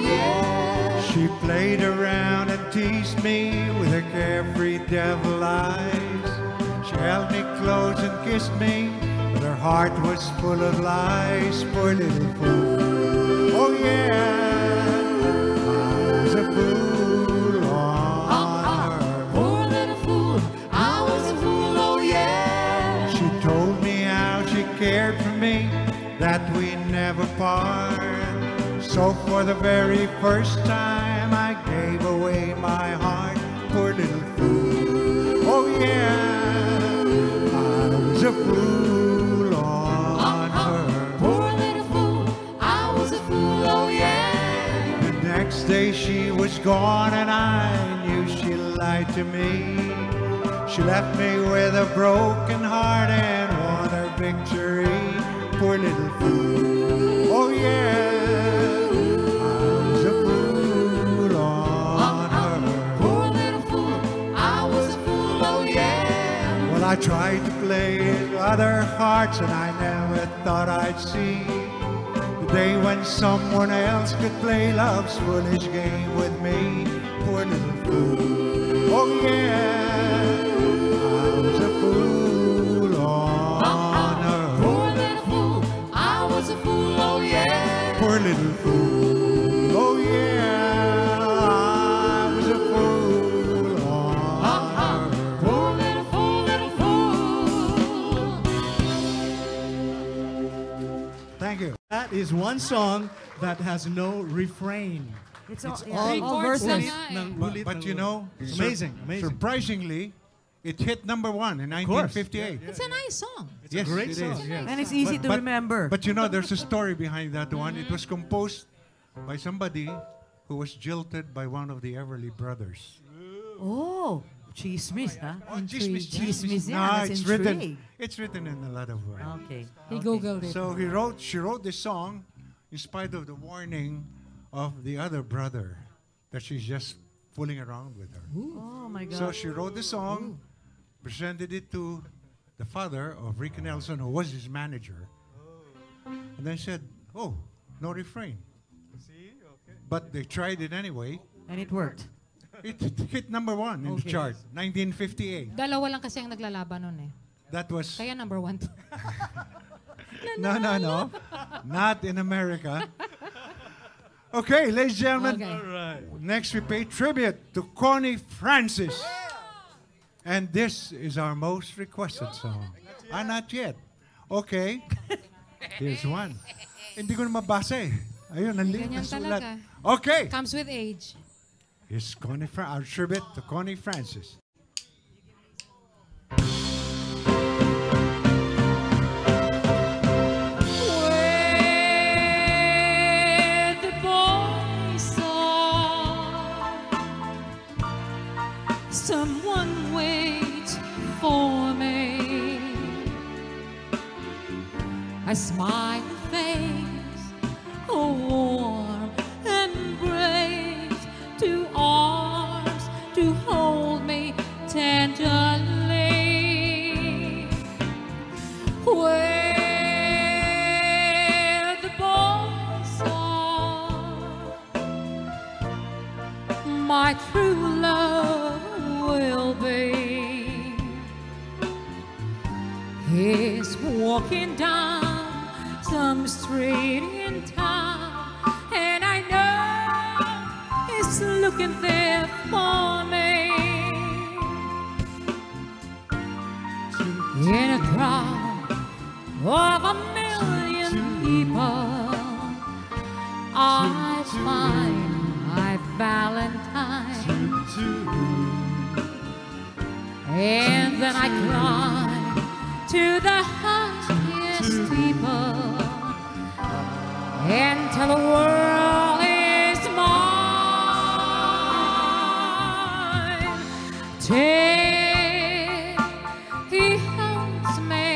kissed me, but her heart was full of lies, poor little fool. Oh yeah, I was a fool on her. Poor little fool, I was a fool, oh yeah. She told me how she cared for me, that we never part. So for the very first time I gave away my heart, poor little fool. Oh yeah, I was a fool on her. Poor little fool, I was a fool, oh yeah. The next day she was gone and I knew she lied to me. She left me with a broken heart and won her victory, poor little fool. Oh yeah, I was a fool on her. Poor little fool, I was a fool, oh yeah. Well, I tried to play other hearts and I never thought I'd see the day when someone else could play love's foolish game with me, poor little fool. Oh yeah, I was a fool on her. Poor little fool, I was a fool, oh yeah. Poor little fool. Oh yeah, I was a fool on her. Poor little fool, little fool. Thank you. That is one song that has no refrain. It's all, Three all chords verses. lang Ulit nga eh. ng ulit But ng you ulit. know, It's amazing, amazing. surprisingly, it hit #1 in course. 1958. It's a nice song. It's Yes, a great it song. is. Yes. And it's easy to remember. But you know, there's a story behind that one. It was composed by somebody who was jilted by one of the Everly Brothers. Oh, chismis, huh? Chismis, Chismis, yeah, No, that's it's written. intrigue. It's written in a lot of words. Okay. He googled it. So she wrote this song in spite of the warning of the other brother that she's just fooling around with her. Oh my God. So she wrote the song, presented it to the father of Ricky Nelson, who was his manager, and then said, "Oh, no refrain." But they tried it anyway. And it worked. It hit #1 in the Okay. chart, 1958. Dalawa lang kasi ang naglalaban nun eh. That was Kaya number 1 to. no, not in America. Okay, ladies and gentlemen. Okay. All right. Next, we pay tribute to Connie Francis. And this is our most requested song. Not yet. Okay. Here's one. Hindi ko na mabasa eh. Ayun, ang liit na Ganyan sulat. talaga. Okay. Comes with age. Here's our tribute to Connie Francis. Where the boys saw someone wait for me, a smiling face, a warm embrace, two arms to hold me tenderly. Where the boys are, my true love will be. He's walking down some street in town, and I know he's looking there for me. In a crowd of a million people, I find my Valentine, and then I climb to the highest steeple and tell the world is mine. Till he holds me,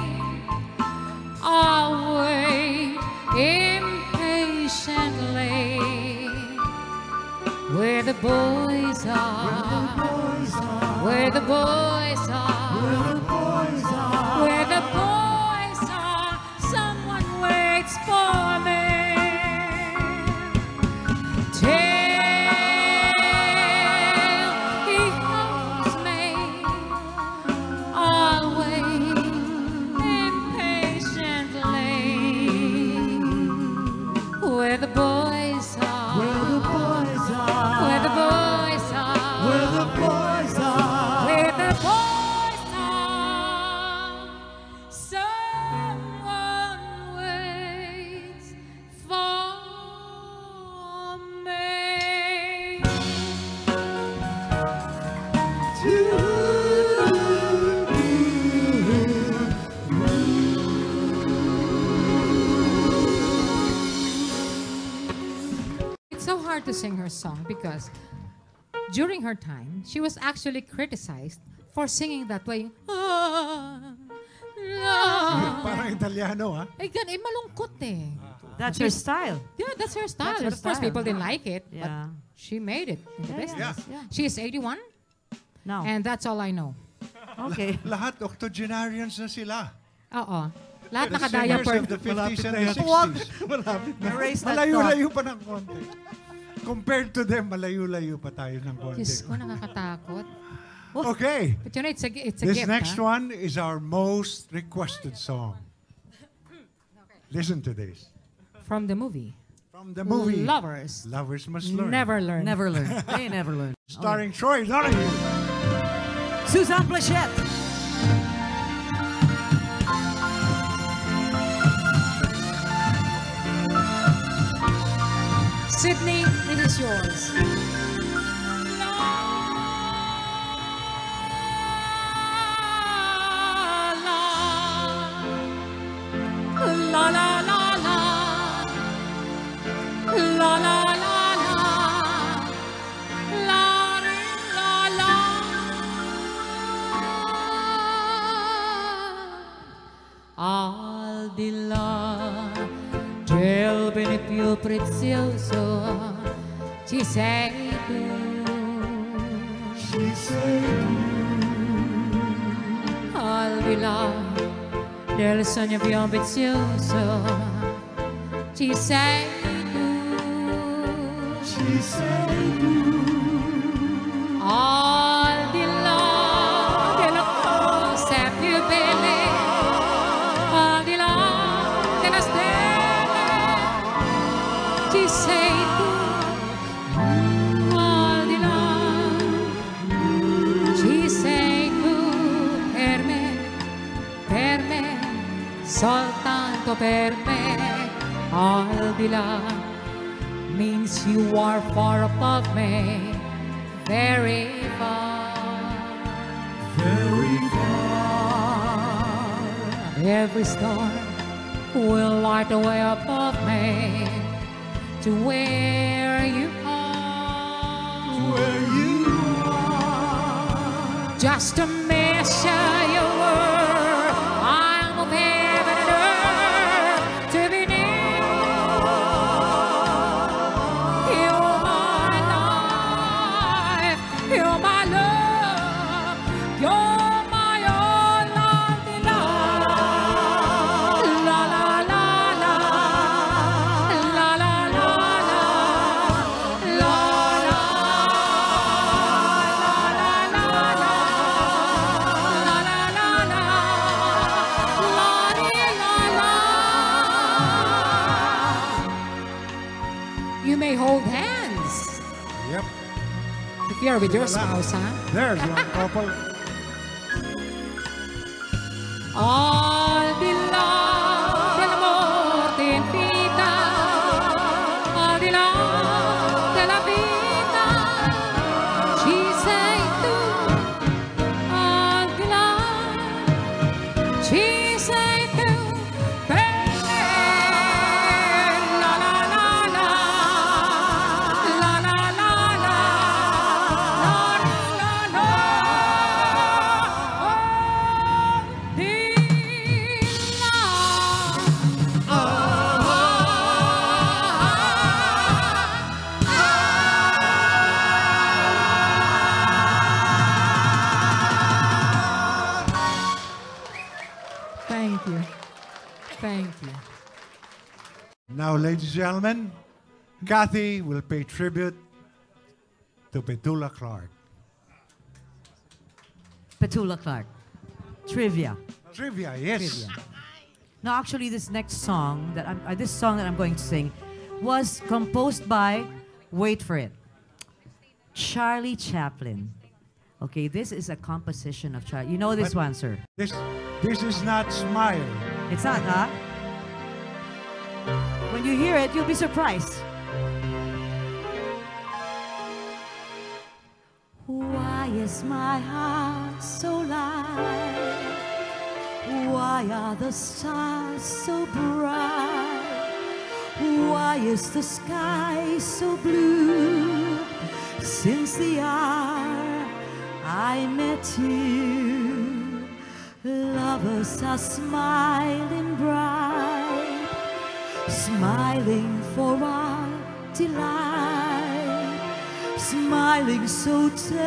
I'll wait impatiently. Where the boys are, where the boys are, where the boys are, someone waits for me. Till he holds me, I'll wait her to sing her song because during her time, she was actually criticized for singing that way. Parang Italiano, ha? Malungkot eh. That's her style. Yeah, that's her style. That's her But of course, style. people didn't like it. Yeah. But she made it in the business. Yeah. She is 81, No. and that's all I know. Okay. Lahat octogenarians na sila. Oo. Lahat The singers naka-diaper. of the 50s Malapit and na the yan. 60s. Erase that thought. Malayo-layo pa ng konti. Compared to them, malayo-layo pa tayo ng konti. Diyos ko, nakakatakot. Okay. But you know, it's a This gift. next huh? one is our most requested song. Listen to this. From the movie. From the movie Lovers. Lovers Must Learn. Never learn. Never learn. They never learn. Starring Troy Donahue. Suzanne Plachette. Sydney, it is yours. La la la la. La la la la. La la la. Al di là del bene più prezioso ci sei tu. Al di là del sogno più ambizioso ci sei tu. Al di là delle cose più belle, al di là delle stelle, ci sei tu. Al di là, ci sei tu per me, soltanto per me. Al di là means you are far above me, very far. Every star will light away above me to where you are. Just to measure your world, I'll move heaven and earth to be near. You're my life, you're my love, you're my all, la la la la la, la la la la, la la You may hold hands Yep. if you're with your spouse, huh? There's one couple. Al di là della morte infinita, al di là della vita, ci sei tu. Al di là, ci sei tu per me. La la la la, la la la la, la la la. Thank you. Thank you. Now, ladies and gentlemen, Kathy will pay tribute to Petula Clark. Petula Clark. Trivia. Trivia, yes. Trivia. No, actually, this next song that this song that I'm going to sing was composed by, wait for it, Charlie Chaplin. Okay, this is a composition of Charlie. You know this one, sir? This is not Smile. It's not, huh? When you hear it, you'll be surprised. Why is my heart so light? Why are the stars so bright? Why is the sky so blue? Since the hour I met you, lovers are smiling bright, smiling for our delight, smiling so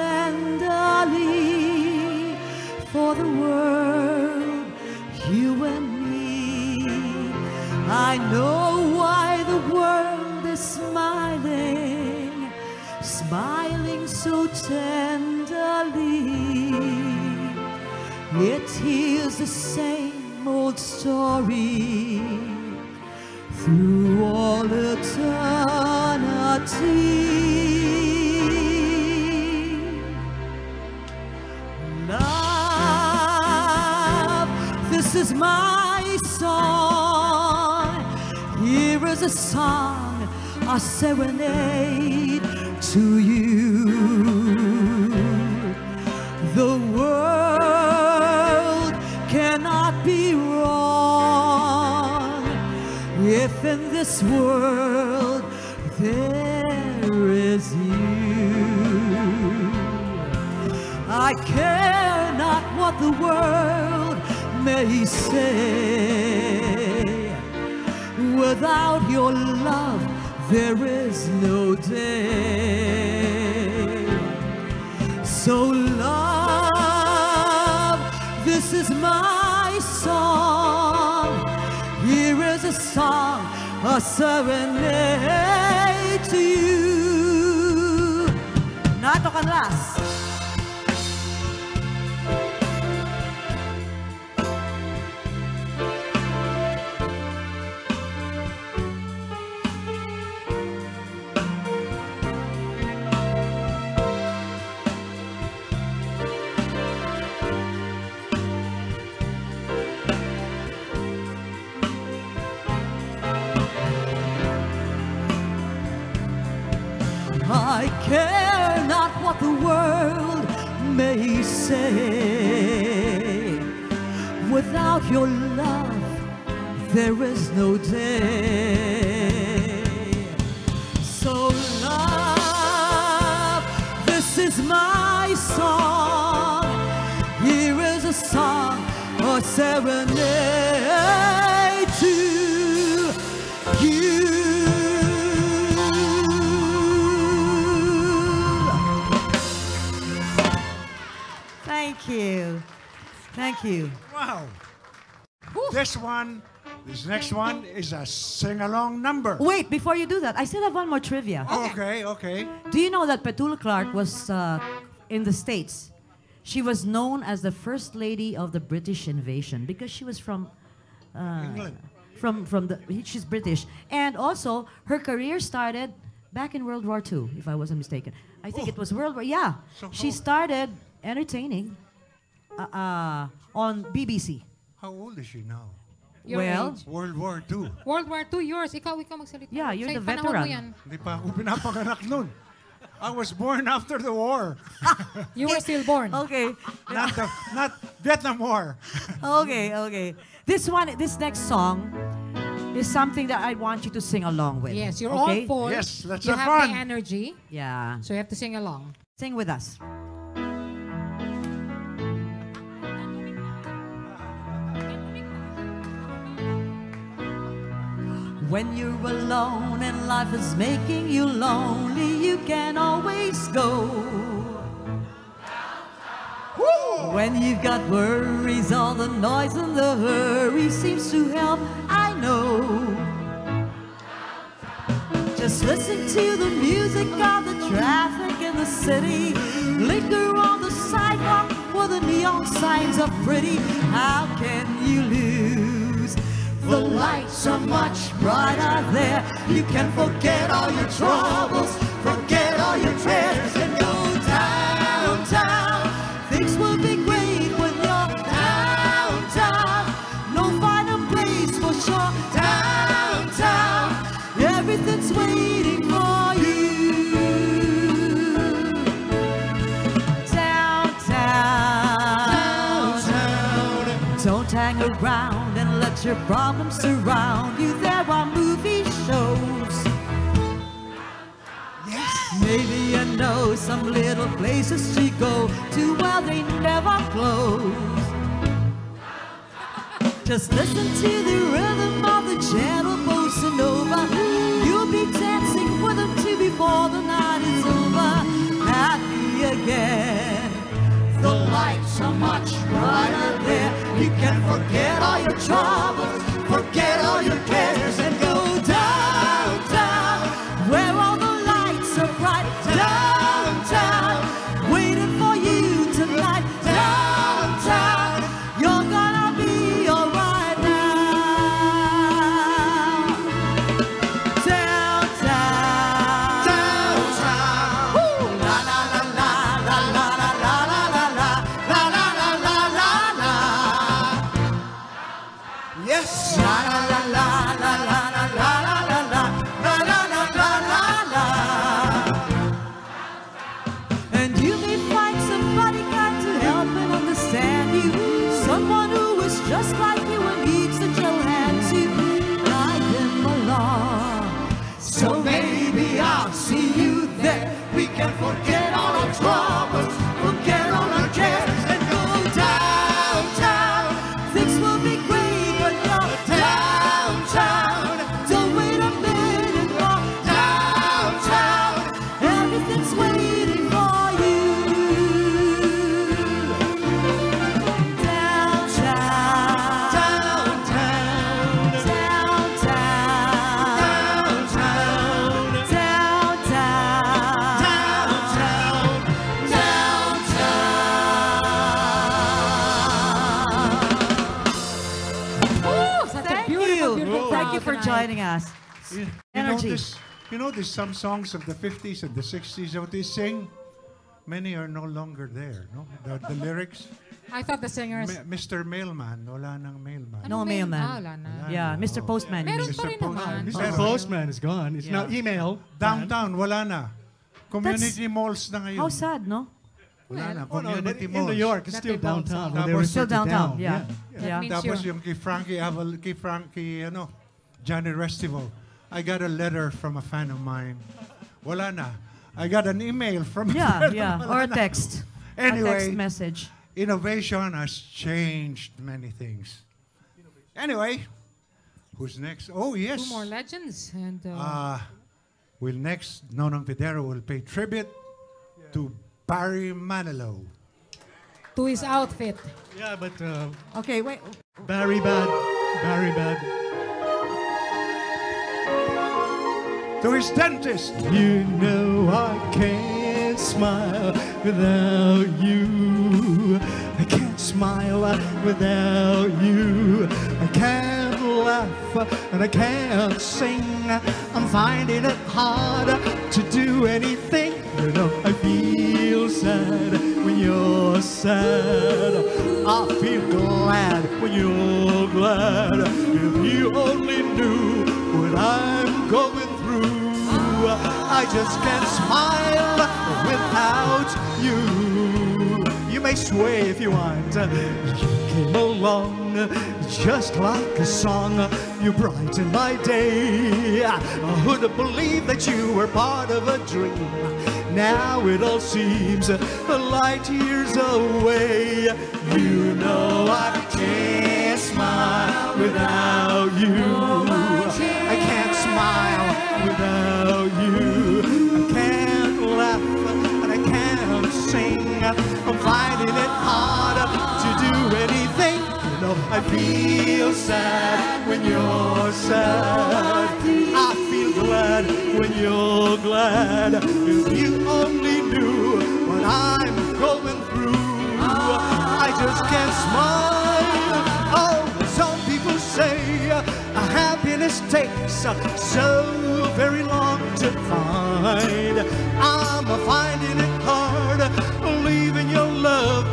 tenderly for the world, you and me. I know why the world is smiling, smiling so tenderly. It is the same old story through all eternity. Love, this is my song. Here is a song, a serenade to you. The world cannot be wrong if in this world there is you. I care not what the world may say. Without your love, there is no day. So love, this is my song. Here is a song, a serenade to you. Nato Canlas. I care not what the world may say. Without your love, there is no day. So love, this is my song. Here is a song, a serenade to you. Thank you. Thank you. Wow. This next one is a sing-along number. Wait, before you do that, I still have one more trivia. Okay, okay. Do you know that Petula Clark was in the States? She was known as the first lady of the British invasion because she was from England. She's British. And also, her career started back in World War II, if I wasn't mistaken. I think it was World War, yeah. So she started entertaining on BBC. How old is she now? Your Well, age. World War II. World War II, yours. Ikaw magsalita. Yeah, you're Sa the panahon mo veteran. yan. Hindi pa ako pinapanganak nun. I was born after the war. You were still born. okay. Not Vietnam War. Okay. This next song is something that I want you to sing along with. Yes, you're okay? all full. Yes, let's You have have fun. the energy, Yeah. so you have to sing along. Sing with us. When you're alone and life is making you lonely, you can always go. When you've got worries, all the noise and the hurry seems to help, I know. Just listen to the music of the traffic in the city. Linger on the sidewalk where the neon signs are pretty. How can you lose? The lights are much brighter there. You can forget all your troubles, forget all your cares, and go downtown. Things will be great when you're downtown. No finer place for sure. Downtown, everything's waiting for you. Downtown, don't hang around and let your problems surround you. There are movie shows. Maybe you know some little places to go to where they never close. Just listen to the rhythm of the gentle bossa nova. You'll be dancing with them too before the night is over. Happy again. The lights are much brighter there. You can forget all your troubles, forget all your cares, and go downtown where all the lights are bright. Downtown, waiting for you tonight. Downtown, you're gonna be alright now. Downtown, downtown, woo! La la la la la la la la la la la la la la la la. Yes, la la la la la la la la la la la la la la la. And you may find somebody kind to help and understand you. Someone who is just like you and needs a gentle hand to guide them along. So maybe I'll see you there. We can forget all our troubles, forget all our cares, and go downtown. Things will be great when you're downtown. Don't wait a minute more. Downtown, everything's waiting for you. Downtown, downtown, downtown, downtown, downtown. Ooh, such a beautiful, beautiful Thank you crowd for tonight. joining us. Energy. You know there's some songs of the 50s and the 60s that they sing? Many are no longer there, no? The lyrics. I thought the singers... Mr. Mailman, wala nang mailman. No mailman. Wala na. Yeah, Mr. Postman. you Meron mean. pa rin naman. Mr. Postman is gone. It's now email. Downtown, wala na. Community malls na ngayon. How sad, no? Wala na, Oh, no, but community in malls. New York, it's That still they don't downtown. sound. when they We're Still refer to downtown, down. yeah. Yeah. means Tapos you're- yung kay Frankie, Johnny Restival. I got a letter from a fan of mine. Wala na. I got an email from a Yeah, friend. yeah. Or a text. A text Anyway, message. innovation has changed many things. Anyway, who's next? Oh, yes. Two more legends. And Will next, Nonong Pidero will pay tribute to Barry Manilow. to his outfit. Yeah, but Okay, wait. Barry Bad. Barry Bad. To his dentist. You know I can't smile without you. I can't smile without you. I can't laugh and I can't sing. I'm finding it hard to do anything. You know I feel sad when you're sad. I feel glad when you're glad. If you only knew what I'm going through. I just can't smile without you. You may sway if you want. You came along just like a song. You brightened my day. Who'd have believed that you were part of a dream? Now it all seems light years away. You know I can't smile without you. I can't smile without you. I can't laugh and I can't sing. I'm finding it hard to do anything. You know I feel sad when you're sad. I feel glad when you're glad. If you only knew what I'm going through. I just can't smile. Oh, some people say happiness takes so very long to find. I'm finding it hard leaving your love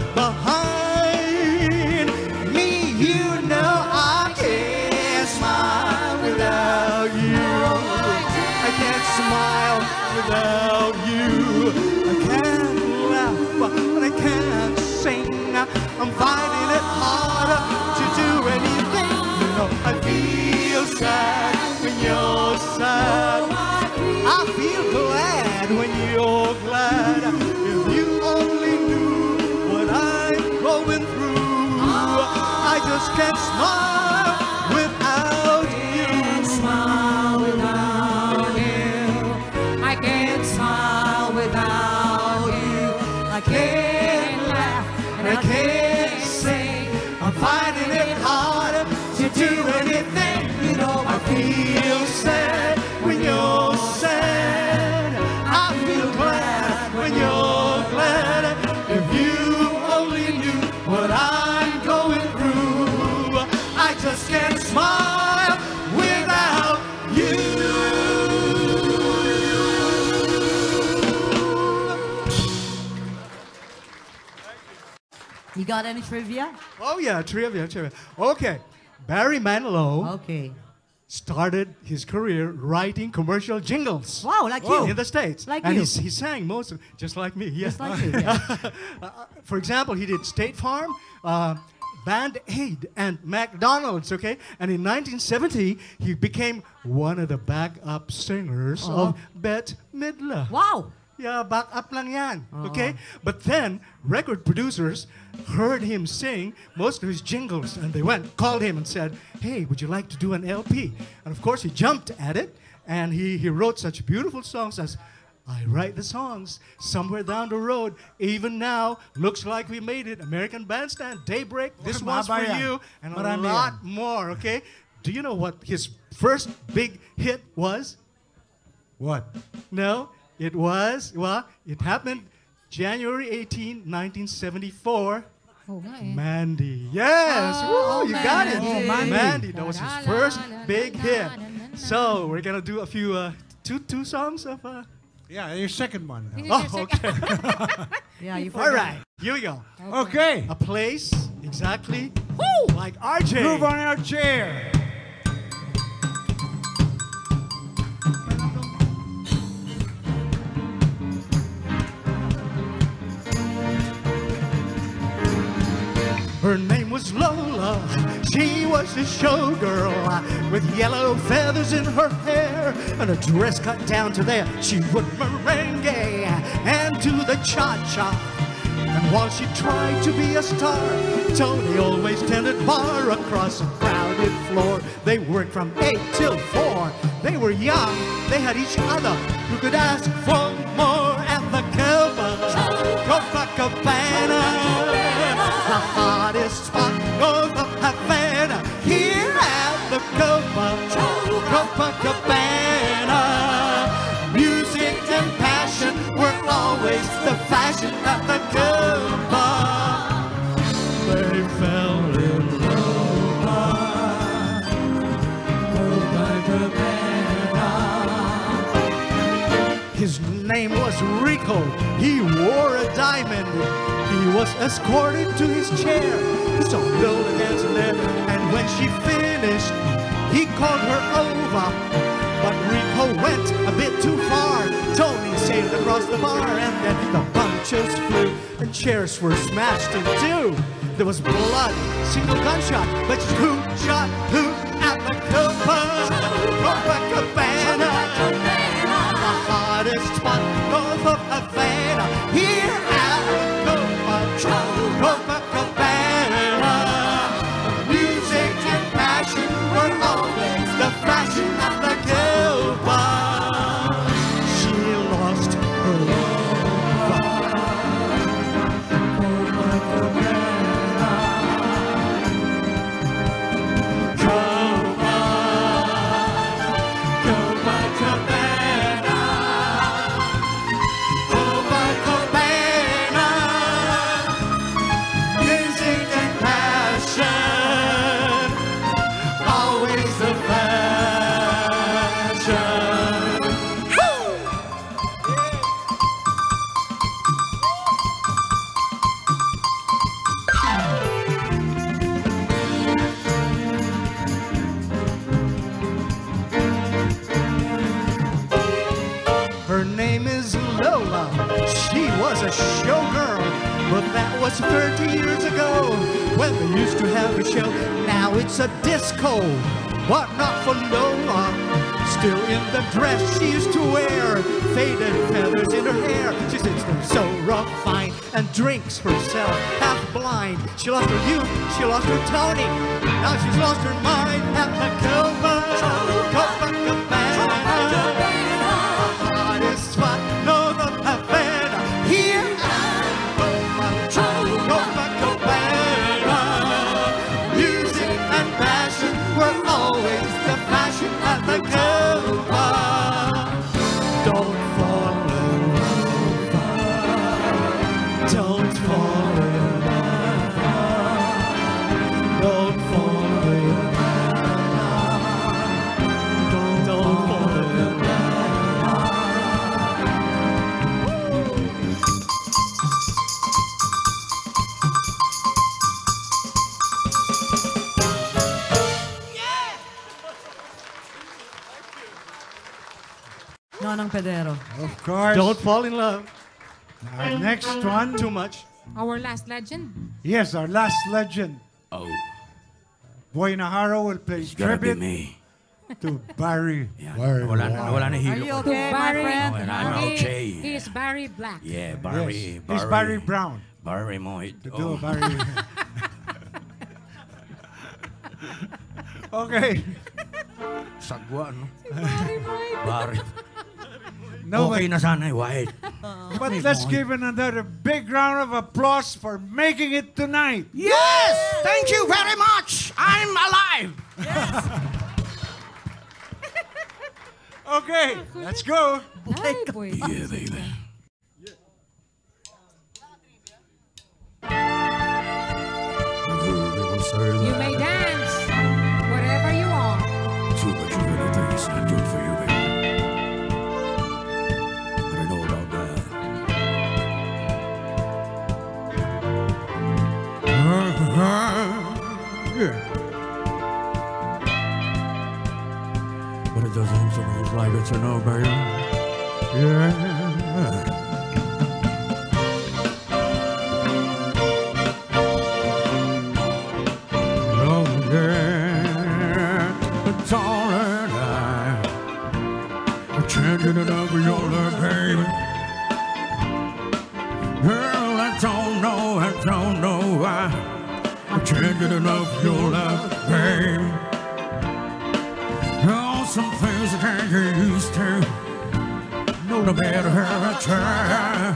behind. Me, you know I can't smile without you. I can't smile without you. I can't laugh and I can't sing. I'm finding it hard to do anything. You know I feel sad when you're sad. I feel glad when you're glad. If you only knew what I'm going through, I just can't smile without you. Smile without you. I can't smile without you. I can't laugh and I can't sing. I'm finding it hard to do anything. You know I feel sad when you're sad. I feel glad when you're glad. If you only knew what I'm going through, I just can't smile without you. You got any trivia? Oh yeah, trivia. Okay, Barry Manilow Okay. started his career writing commercial jingles. Wow, like you. In the States. Like and you. He sang most of just like me. Yeah. Just like you. Yeah. For example, he did State Farm, Band Aid, and McDonald's, okay? And in 1970, he became one of the backup singers of Bette Midler. Wow. Yeah, back up lang yan. Okay? But then, record producers heard him sing most of his jingles, and they called him and said, hey, would you like to do an LP? And of course, he jumped at it, and he wrote such beautiful songs as I Write the Songs, Somewhere Down the Road, Even Now, Looks Like We Made It, American Bandstand, Daybreak, This One's For Mabayan. You, and a Marami lot yan. more, okay? Do you know what his first big hit was? What? No, it was, well, it happened January 18, 1974. Oh, nga eh. Mandy. Yes! Oh, Woo, you got it. Mandy. Mandy. That was his first big hit. So we're going to do a few, two songs of... Yeah, your second one. Oh, okay. Yeah, you All right, here we go. Okay. A place exactly like RJ. Move on our chair. Her name was Lola, she was a showgirl with yellow feathers in her hair and a dress cut down to there. She would merengue and do the cha-cha. And while she tried to be a star, Tony always tended bar across a crowded floor. They worked from 8 till 4. They were young, they had each other who could ask for more at the Copacabana. The hottest spot north of Havana, here at the Copacabana. Music and passion were always the fashion at the Copa. They fell in love. Copacabana. His name was Rico. He wore a diamond. He was escorted to his chair. He saw Lola dancing there, and when she finished, he called her over. But Rico went a bit too far. Tony sailed across the bar, and then the bunches flew, and chairs were smashed in two. There was blood, single gunshot, but who shot who at the Copacabana? The hottest spot north of Havana, here at Copacabana. Music and passion were always the fashion of the Copa. She lost her Her name is Lola. She was a showgirl, but that was 30 years ago when they used to have a show. Now it's a disco, but not for Lola. still in the dress she used to wear. Faded feathers in her hair. She sits there so refined and drinks herself half blind. She lost her youth, she lost her Tony. Now she's lost her mind at the Copacabana. Hottest spot north of Havana. Here at Copacabana. Music and passion were always the fashion at the Copa. Don't fall in love. Don't fall in love. Don't fall in love. Don't fall in Nonong Pedero. Of course. Don't fall in love. Our next one. Too much. Our last legend. Yes, our last legend. Oh, Boy Naharo will play it's gotta be tribute me. to Barry. Yeah. Barry Wala na Are hilo you ko. okay, my friend? Okay, I'm okay. He is Barry Black. Yeah, Barry. Yes, he's Barry Brown. Barry Moy. To do a Barry. Okay. Sagwa, no? Barry. Barry. No, Okay na sana, White. but let's give another big round of applause for making it tonight. Yes! Thank you very much! I'm alive! Okay, let's go. Ay, boy. Yeah, baby. You may dance. Whatever you want. Too much of anything I do for you, baby. But I know about that. Yeah. But it doesn't seem to me like it's a no, baby. Yeah. Oh, yeah. It's all right. I'm changing it up for your love, baby. Girl, I don't know why. I'm changing it up for your love, baby. Oh, some things I can't get used to. No matter how I try.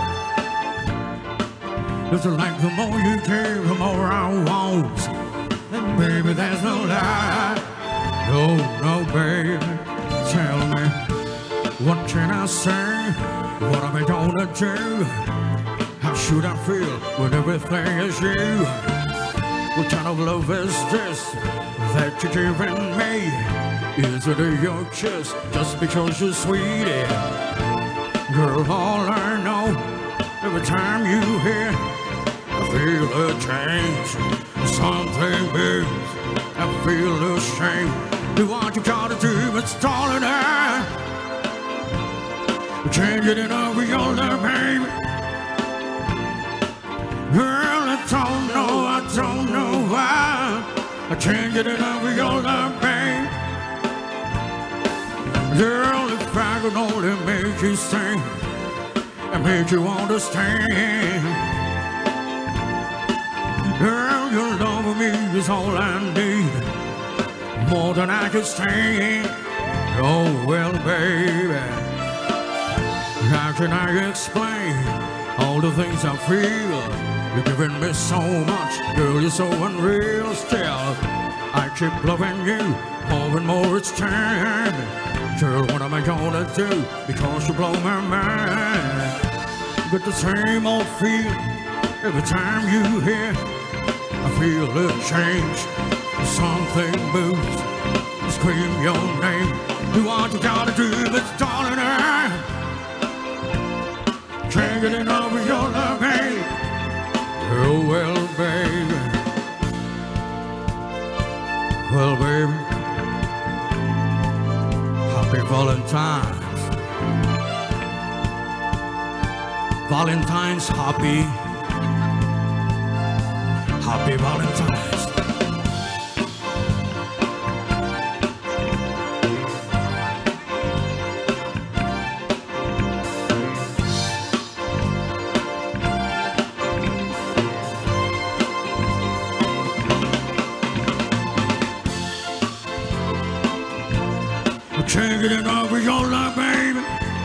It's like the more you give, the more I want. And baby, there's no lie. No, baby. Tell me, what can I say? What am I gonna do? How should I feel when everything is you? What kind of love is this that you're giving me? Is it your kiss just because you're sweet? Girl, all I know, every time you hear, I feel a change. Something big, I feel ashamed. Do what you gotta do, it's darling, changing it over your love, baby. Girl, I don't know why. I'm changing it over your love, baby. Girl, if I could only make you sing and make you understand. Girl, your love for me is all I need, more than I can stand. Oh, well, baby, how can I explain all the things I feel? You're giving me so much, girl, you're so unreal still. I keep loving you more and more each time. Girl, what am I gonna do? Because you blow my mind. Get the same old feeling every time you hear. I feel a change. Something moves. Scream your name. Do what you gotta do, but darling, changing it over your love, baby. Oh, well, baby. Well, baby. Happy Valentine's. Valentine's happy. Happy Valentine's. I can't get enough of your love, baby.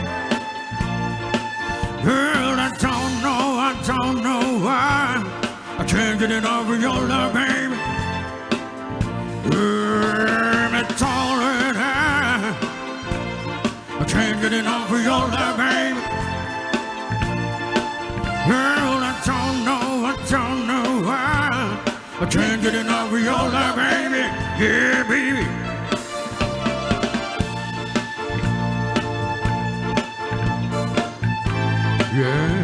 Girl, I don't know why. I can't get enough of your love, baby. Girl, it's all that I can't get enough of your love, baby. Girl, I don't know why. I can't get enough of your love, baby. Yeah, baby. Yeah.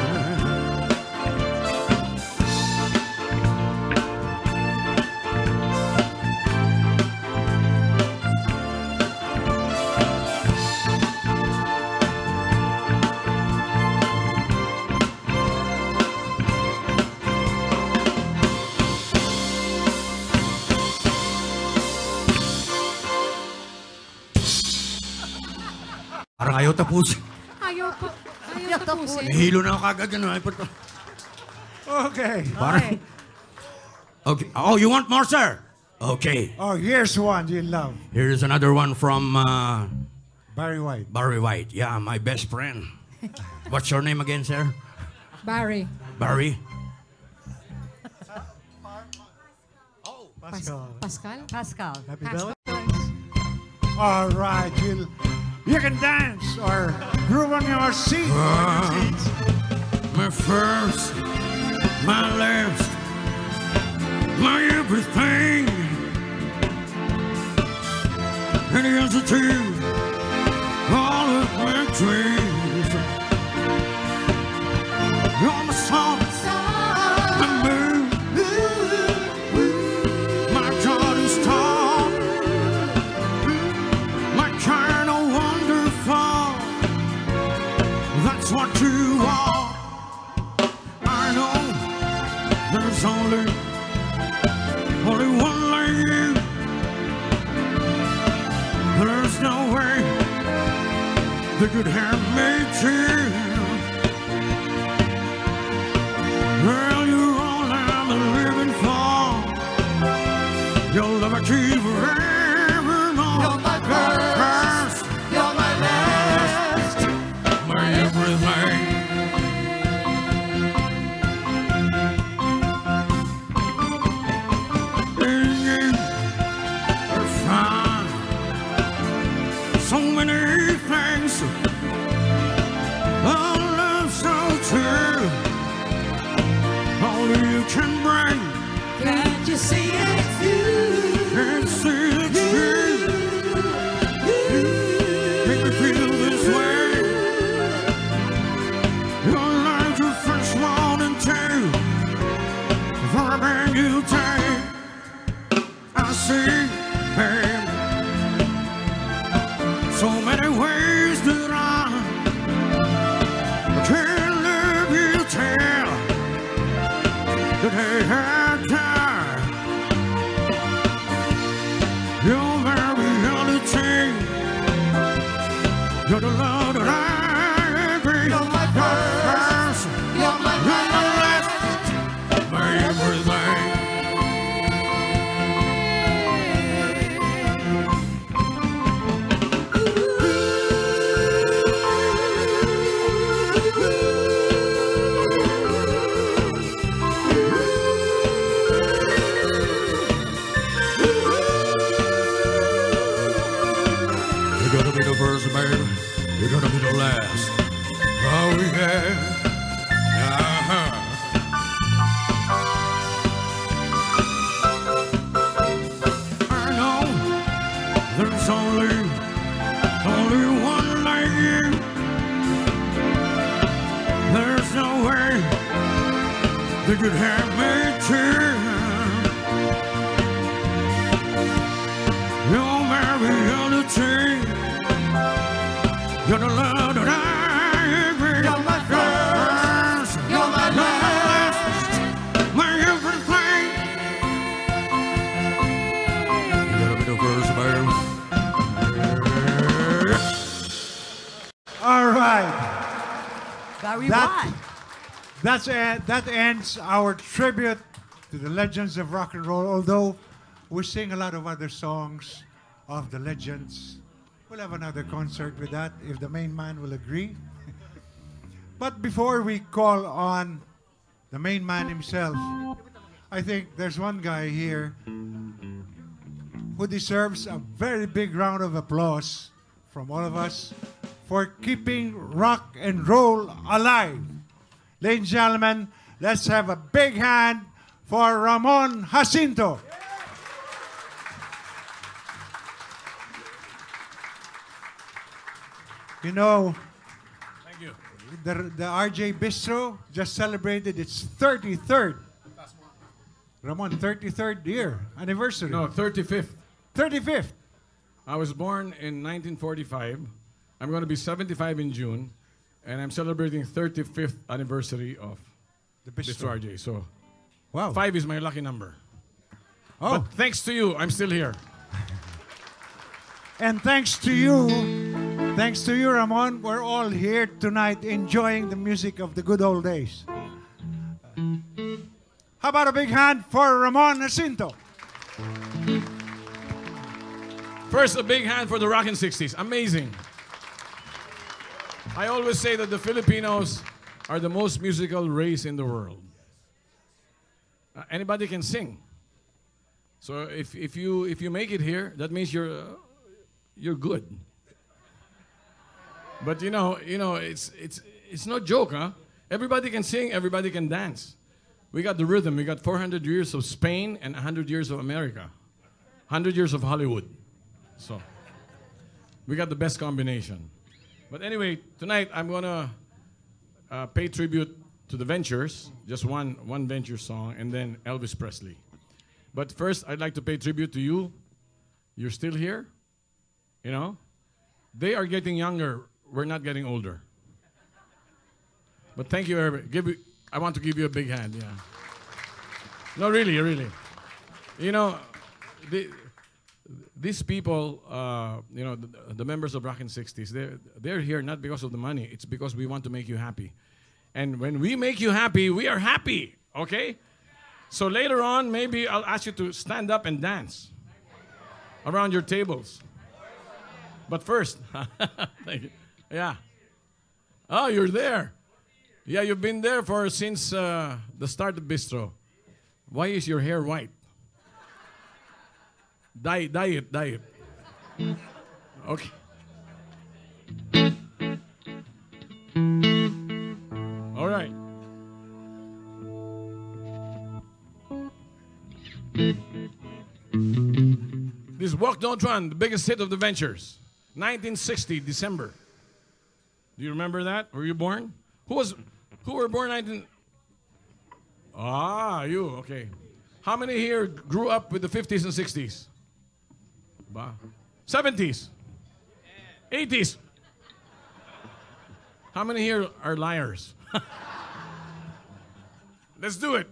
Parang ayaw tapusin. Ayaw tapusin. Nahilo na ako kagad. Ano, Okay. parang, okay. Oh, you want more, sir? Okay. Oh, here's one you love. Here is another one from Barry White. Barry White. Yeah, my best friend. What's your name again, sir? Barry. Barry? Pascal. Pascal? Pascal. Happy Pascal. Valentine's. All right, you can dance or groove on your seat. My first, my last, my everything. And the answer to all of my dreams. You're my song, my moon, my darling star, my kind of wonderful. That's what you are. I know there's only one like you. There's no way they could have made you. Girl, you're all I'm living for. Your love I keep forevermore. You're my first, you're my last, my everything. So many things, all love so true. Only you can bring. can't you see it's you? And see it's you. Make me feel this way. You're like the first one and two. For a man you take, I see, babe. So many ways that I can love you tell that I had time. You're my reality. You're the love that I agree. You're my first, you're my last, my everything. You're gonna be the first, baby. You're gonna be the last. Oh, yeah. I know there's only one like you. There's no way they could have made two. You're my reality. You're the love that I agree. You're my first, you're my last, my everything. You gotta be the first, baby. All right. Barry That- White. That ends our tribute to the legends of rock and roll. Although we sing a lot of other songs of the legends We'll have another concert with that if the main man will agree. But before we call on the main man himself, I think there's one guy here who deserves a very big round of applause from all of us for keeping rock and roll alive. Ladies and gentlemen, let's have a big hand for Ramon Jacinto. You know, Thank you. the RJ Bistro just celebrated its 33rd. Ramon, 33rd year anniversary. No, 35th. 35th. I was born in 1945. I'm going to be 75 in June, and I'm celebrating 35th anniversary of The Bistro Bistro. RJ. So Wow. 5 is my lucky number. Oh, But thanks to you, I'm still here. and thanks to you, Ramon, we're all here tonight enjoying the music of the good old days. How about a big hand for Ramon Jacinto? First, a big hand for the Rockin' 60s. Amazing. I always say that the Filipinos are the most musical race in the world. Anybody can sing. So if you make it here, that means you're good. But you know it's no joke, huh? Everybody can sing, everybody can dance. We got the rhythm. We got 400 years of Spain and 100 years of America. 100 years of Hollywood. So we got the best combination. But anyway, tonight I'm gonna pay tribute to the Ventures, just one Venture song, and then Elvis Presley. But first, I'd like to pay tribute to you. You're still here, you know. They are getting younger. We're not getting older. But thank you, everybody. I want to give you a big hand. Yeah. No, really, really. You know, these people, you know, the members of Rockin' 60s, they're here not because of the money. It's because we want to make you happy. And when we make you happy, we are happy, okay? So later on, maybe I'll ask you to stand up and dance around your tables. But first, thank you. Yeah. Oh, you're there. Yeah, you've been there since the start of Bistro. Why is your hair white? Dye it. Okay. All right. This Walk Don't Run, the biggest hit of the Ventures. 1960, December. Do you remember that? Were you born? Who were born 19... Ah, you, okay. How many here grew up with the 50s and 60s? 70s? 80s? How many here are liars? Let's do it.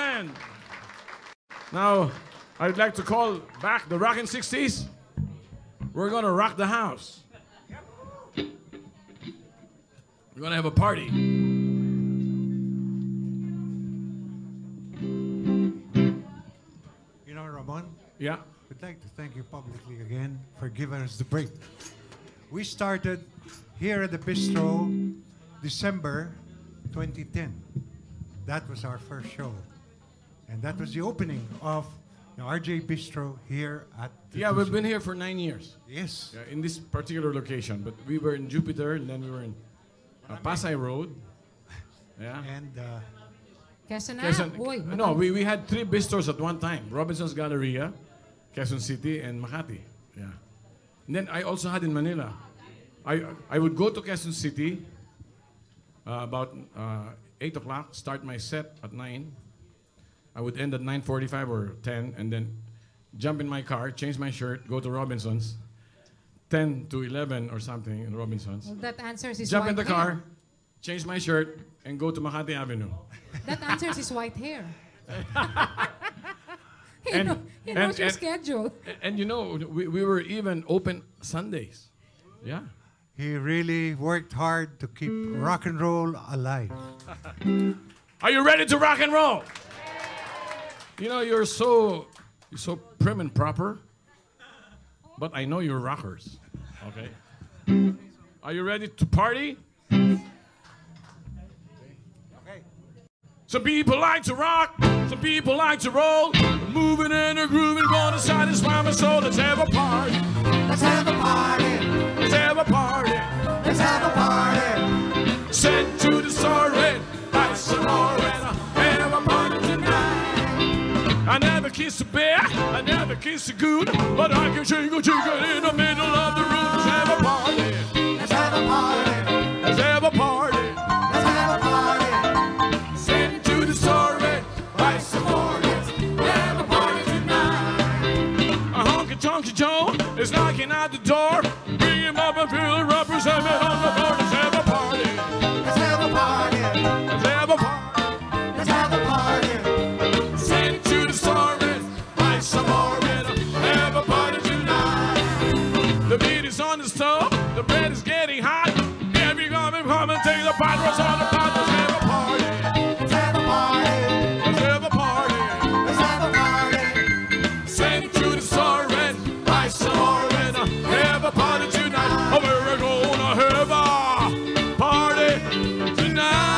band. Now, I'd like to call back the Rockin' 60s. We're going to rock the house. We're going to have a party. You know, Ramon, Yeah. we'd like to thank you publicly again for giving us the break. We started here at the Bistro December 2010. That was our first show. And that was the opening of the RJ Bistro here at the Yeah, we've Tuso. been here for 9 years. Yes. Yeah, in this particular location. But we were in Jupiter, and then we were in Pasay Road. Yeah. And Quezon na. Quezon, Uy, no, we had 3 bistros at one time. Robinson's Galleria, Quezon City, and Makati. Yeah. And then I also had in Manila. I would go to Quezon City about 8 o'clock, start my set at 9. I would end at 9:45 or 10, and then jump in my car, change my shirt, go to Robinson's, 10 to 11 or something in Robinson's. Well, that answers his Jump white in the hair. car, change my shirt, and go to Makati Avenue. That answers his white hair. he And- he knows and- your and- schedule. And you know, we were even open Sundays. Yeah. he really worked hard to keep rock and roll alive. Are you ready to rock and roll? You know, you're so prim and proper, but I know you're rockers. Okay. Are you ready to party? Some people like to rock, some people like to roll. Moving and a grooving, gonna satisfy my soul. Let's have a party. Let's have a party. Let's have a party. Let's have a party. Send to the store and buy some more and have a party tonight. I never kiss a bear, I never kiss a goon, but I can jiggle in the middle of the room. Let's have a party. Let's have a party. Let's have a party. Let's have a party. Send to the store and buy some more. Let's have a party tonight. A honky tonky Joe is knocking at the door. Bring him up and feel the representative on the floor. Let's have a party. Let's have a party. Let's have a party. Let's have a party. Send to the store and buy some more and have a party tonight. The beat is on the stove, the bread is getting hot. Every garment come and take the pot, what's on the pot? Let's have a party. Let's have a party. Let's have a party. Let's have a party. Send to the store and buy some more and have a party tonight. Oh, we're gonna have a party tonight.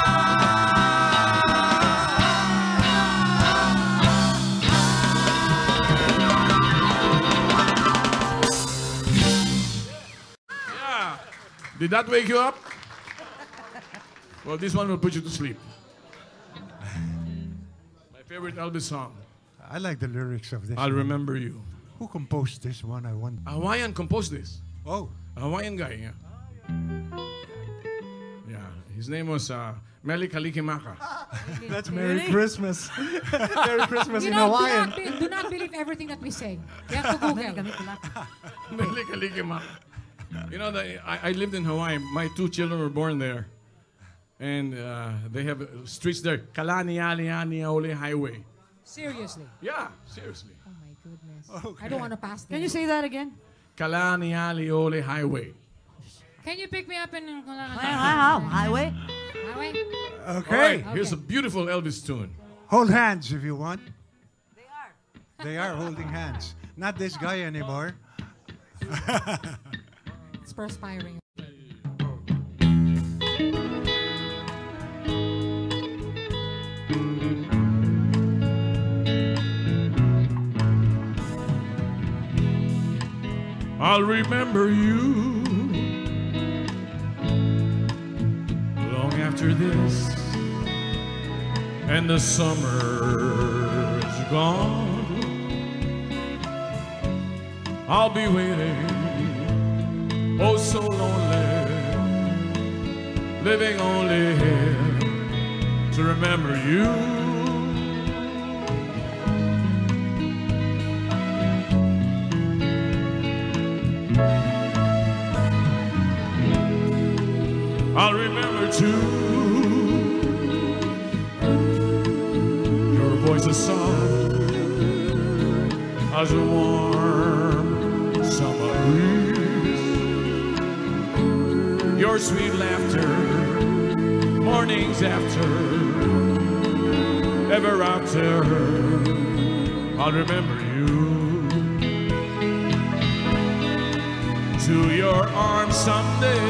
Yeah. Did that wake you up? Well, this one will put you to sleep. My favorite Elvis song, I like the lyrics of this. I'll one. Remember You. Who composed this one? I wonder. A Hawaiian composed this. Oh, A Hawaiian guy, yeah. Yeah, his name was Meli Kalikimaka. That's Merry Christmas. Merry Christmas You in know, Hawaiian. do not believe everything that we say. You have to Google. Meli Kalikimaka. You know, I lived in Hawaii. My 2 children were born there. And they have streets there. Kalanialianiaole Highway. Seriously. Yeah, seriously. Oh my goodness. I don't want to pass them. Can you say that again? Kalanialiole Highway. Can you pick me up in Highway? Highway? All okay. right, here's a beautiful Elvis tune. Hold hands if you want. They are holding hands. Not this guy anymore. It's perspiring. I'll remember you long after this, and the summer's gone. I'll be waiting, oh so lonely, living only here to remember you. I'll remember too voice is soft as a warm summer breeze. Your sweet laughter, mornings after, ever after, I'll remember you. To your arms someday,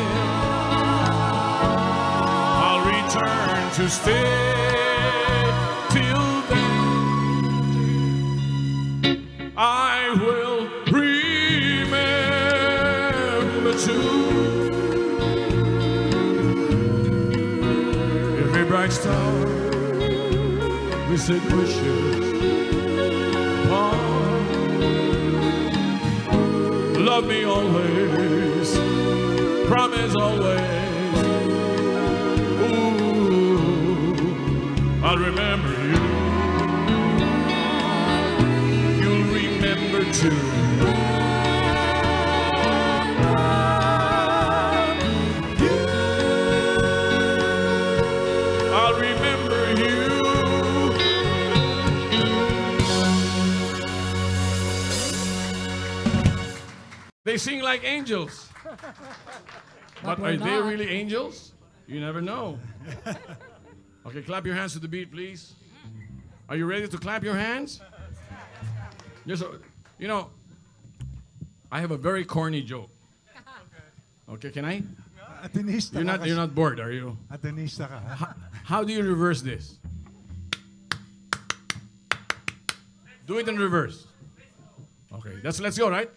I'll return to stay. Till then, I will remember too. Every bright star we said wishes upon. Love me always, promise always. Ooh, I'll remember you. You'll remember too. I'll remember you. They sing like angels. But are they really angels? You never know. Okay, clap your hands to the beat, please. Are you ready to clap your hands? You know, I have a very corny joke. Okay, can I? Atenista You're not bored, are you? Atenista ka, ha? How do you reverse this? Do it in reverse. Okay, let's go, right?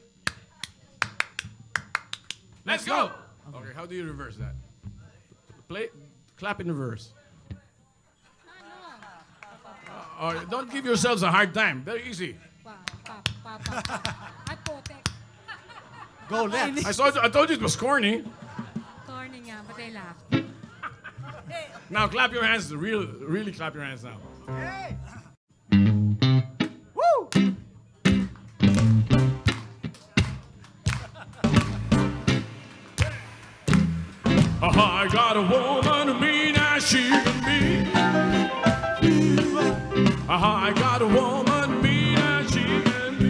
Let's go. Okay, how do you reverse that? Clap in reverse. Don't give yourselves a hard time. Very easy. Go left. I told you it was corny. Corny nga, but they laughed. Now clap your hands. Really clap your hands now. I got a woman mean as she can be. I got a woman mean as she can be.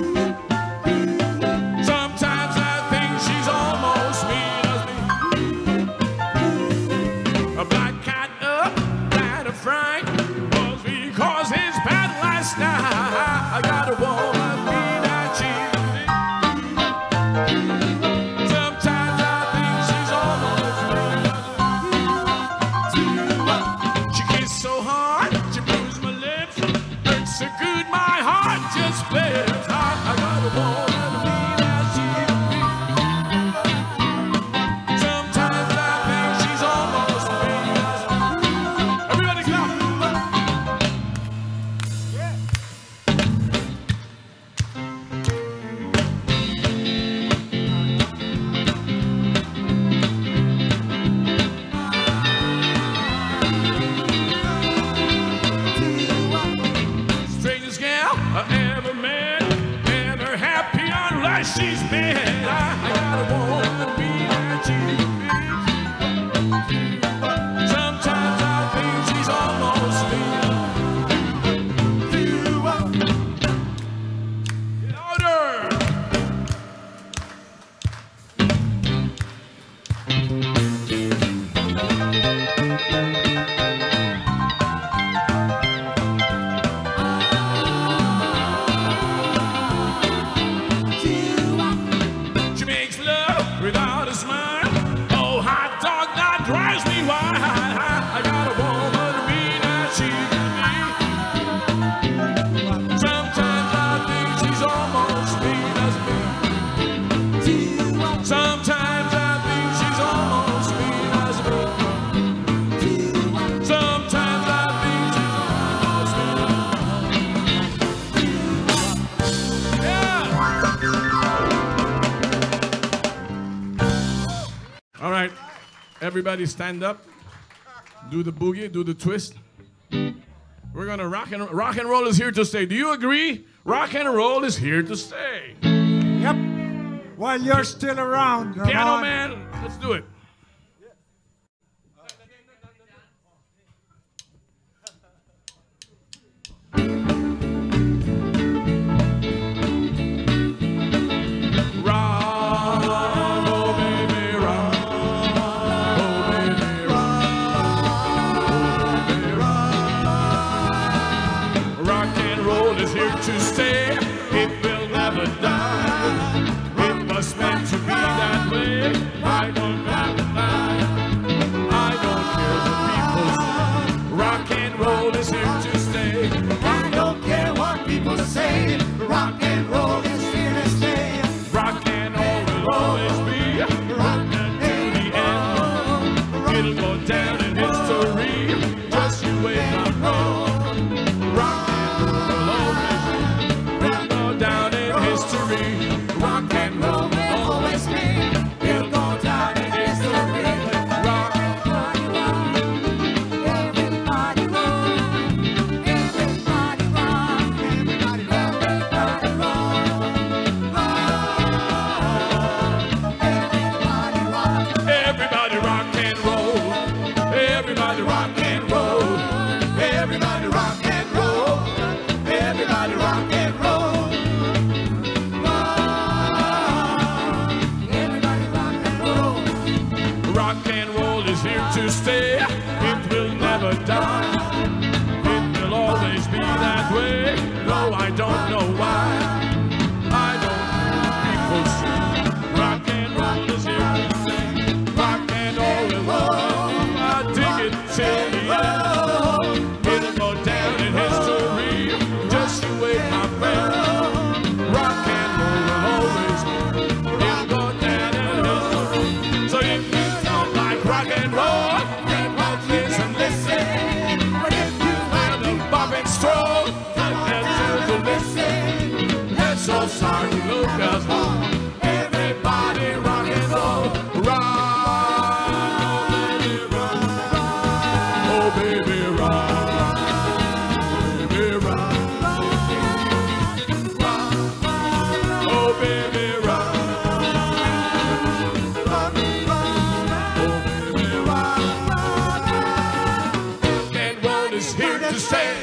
Sometimes I think she's almost mean as me. A black cat up, had a fright, was because his bad last night. I got a woman mean as she can be. Sometimes I think she's almost she kissed so hard, she bruised my lips. Hurts so good, my heart just flips. I got a woman mean as she can be. Sometimes I think she's almost mean as me. Everybody clap. Strangest gal I ever met, never happy unless she's dead. I got a woman mean as she can be. Sometimes I think she's almost mean. Louder. She makes love without a smile. Oh, hot dog, that drives me wild. I got a woman mean as she can be. Sometimes I think she's almost mean as me. Sometimes I think she's almost mean as me. Sometimes I think she's almost mean. Yeah. All right, everybody stand up. Do the boogie, do the twist. We're gonna rock and roll is here to stay. Do you agree? Rock and roll is here to stay. Yep. While you're still around, Piano Ramon. man, let's do it. is here to stay. It will never die. It was meant to be that way. I don't have to lie. I don't care what people say. Rock and roll is here to stay. I don't care what people say. Rock and roll is here to stay. Rock and roll will always be rock until the end. It'll go down in history. Just you wait, my friend. Rock and roll will always be. It'll go down in history. Rock and roll will always be. It'll go down in history. Rock. Everybody rock. Everybody rock. Everybody rock. Everybody rock and roll. Everybody rock and roll. Everybody rock and roll. Everybody rock and roll. Everybody rock and roll. Rock and roll is here to stay. It will never die. It will always be that way. Though I don't know why. I don't hear people say. Rock and roll is here to stay. Rock and roll. I dig it till the end. It'll go down in history. Just you wait, my friend. Rock and roll will always be. It'll go down in history. So if you don't like rock and roll, then watch this and listen. But if you like the bop and stroll, then that's to listen. Let's all start to look us home. Everybody rock and roll. Rock. Oh, baby, rock. Baby, rock. Oh, baby, rock. Oh, baby, rock. And roll is here to stay.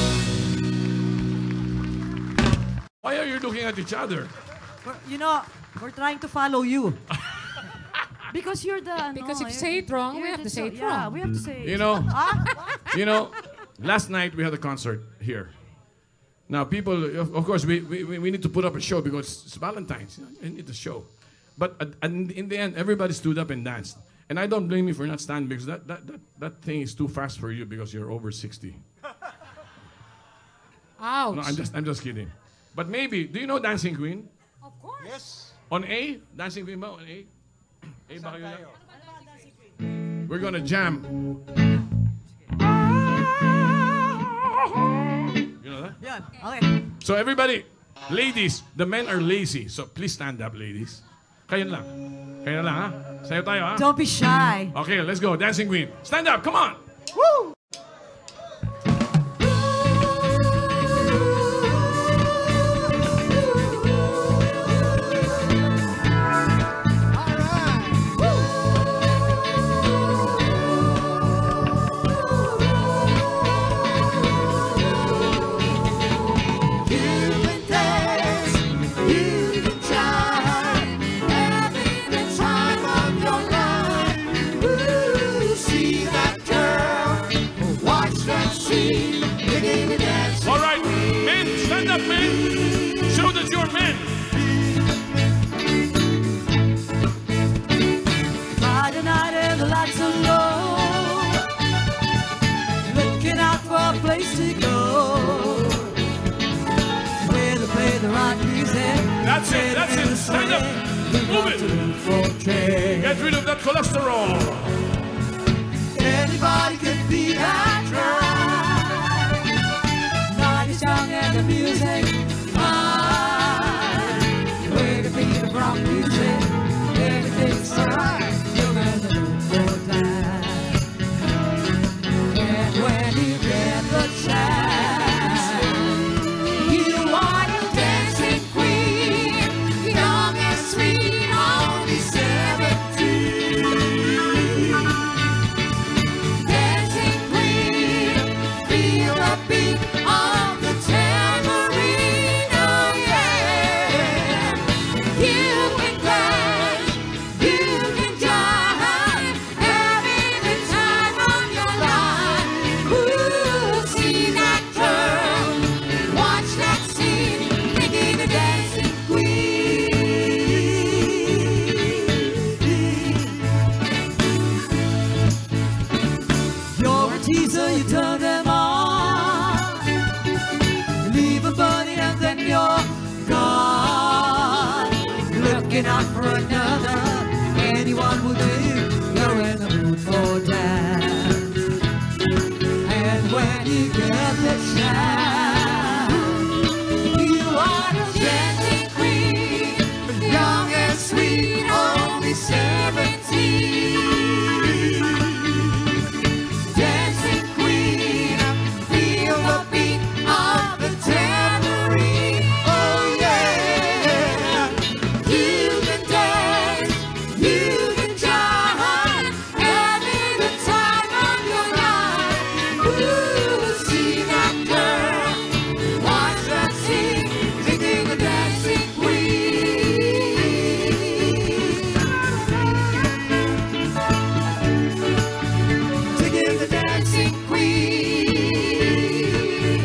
Why are you looking at each other? You know, we're trying to follow you. Because you're the... Because if you say it wrong, we have to say it wrong. Yeah, we have to say it. You know, you know, last night we had a concert here. Now, people, of course, we need to put up a show because it's Valentine's. You know, we need a show. But in the end, everybody stood up and danced. And I don't blame you for not standing because that thing is too fast for you because you're over 60. Ouch. No, I'm just kidding. But maybe, do you know Dancing Queen? Of course. Yes. On A? Dancing Queen ba? On A? A ba kayo na? We're gonna jam. You know that? Yeah, okay. So everybody, ladies, the men are lazy. So please stand up, ladies. Kayo lang. Kayo lang, ha? Sayo tayo, ha? Don't be shy. Okay, let's go. Dancing Queen. Stand up, come on. Woo! All right, men, stand up, men. Show that you're men. Friday night and the lights are low, looking out for a place to go, where to play the rock music. That's it, that's it. Stand up. Move it. Get rid of that cholesterol. Anybody could be that right. Night is young and the music fine. Where to be the rock music. Everything's alright. You're gonna look for time. And when you get the chance, you are the dancing queen, young and sweet, only 17. Dancing queen, feel the beat of the tambourine. looking out for another. Anyone will do. You're in the mood for dance. And when you get the chance, you are the dancing queen, young and sweet, only 17. Dancing queen, feel the beat of the tambourine. Oh yeah, you can dance, you can jive, having the time of your life. Ooh, see that girl, watch her sing, singing the dancing queen. Singing the dancing queen.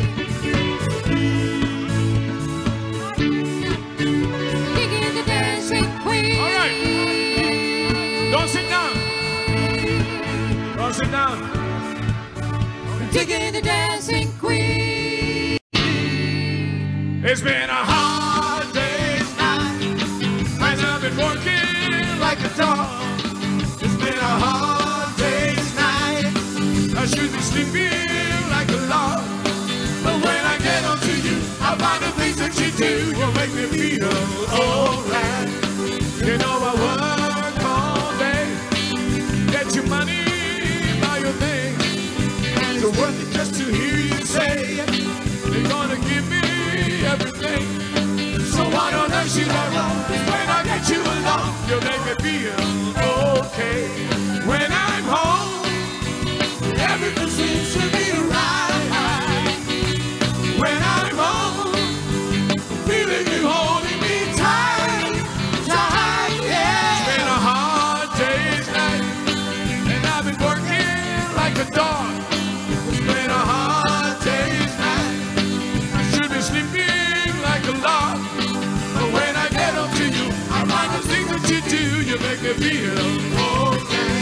Singing the dancing queen. All right. Don't sit down. Don't sit down. Digging the dancing queen. It's been a hard day's night as I've been working like a dog. It's been a hard day's night. I should be sleeping like a log. But when I get onto you, I find the things that you do. You make me feel alright. You know I work all day, get your money, buy your things. And it's worth it just to hear you say you're gonna give me everything. So why on earth should I run? When I get you alone, you make me feel okay. When I'm home, everything seems to be right. When I'm home, feeling you holding me tight, tight, yeah. It's been a hard day's night, and I've been working like a dog. It's been a hard day's night. I should be sleeping like a log. But when I get up to you, I find the things that you do, you make me feel okay.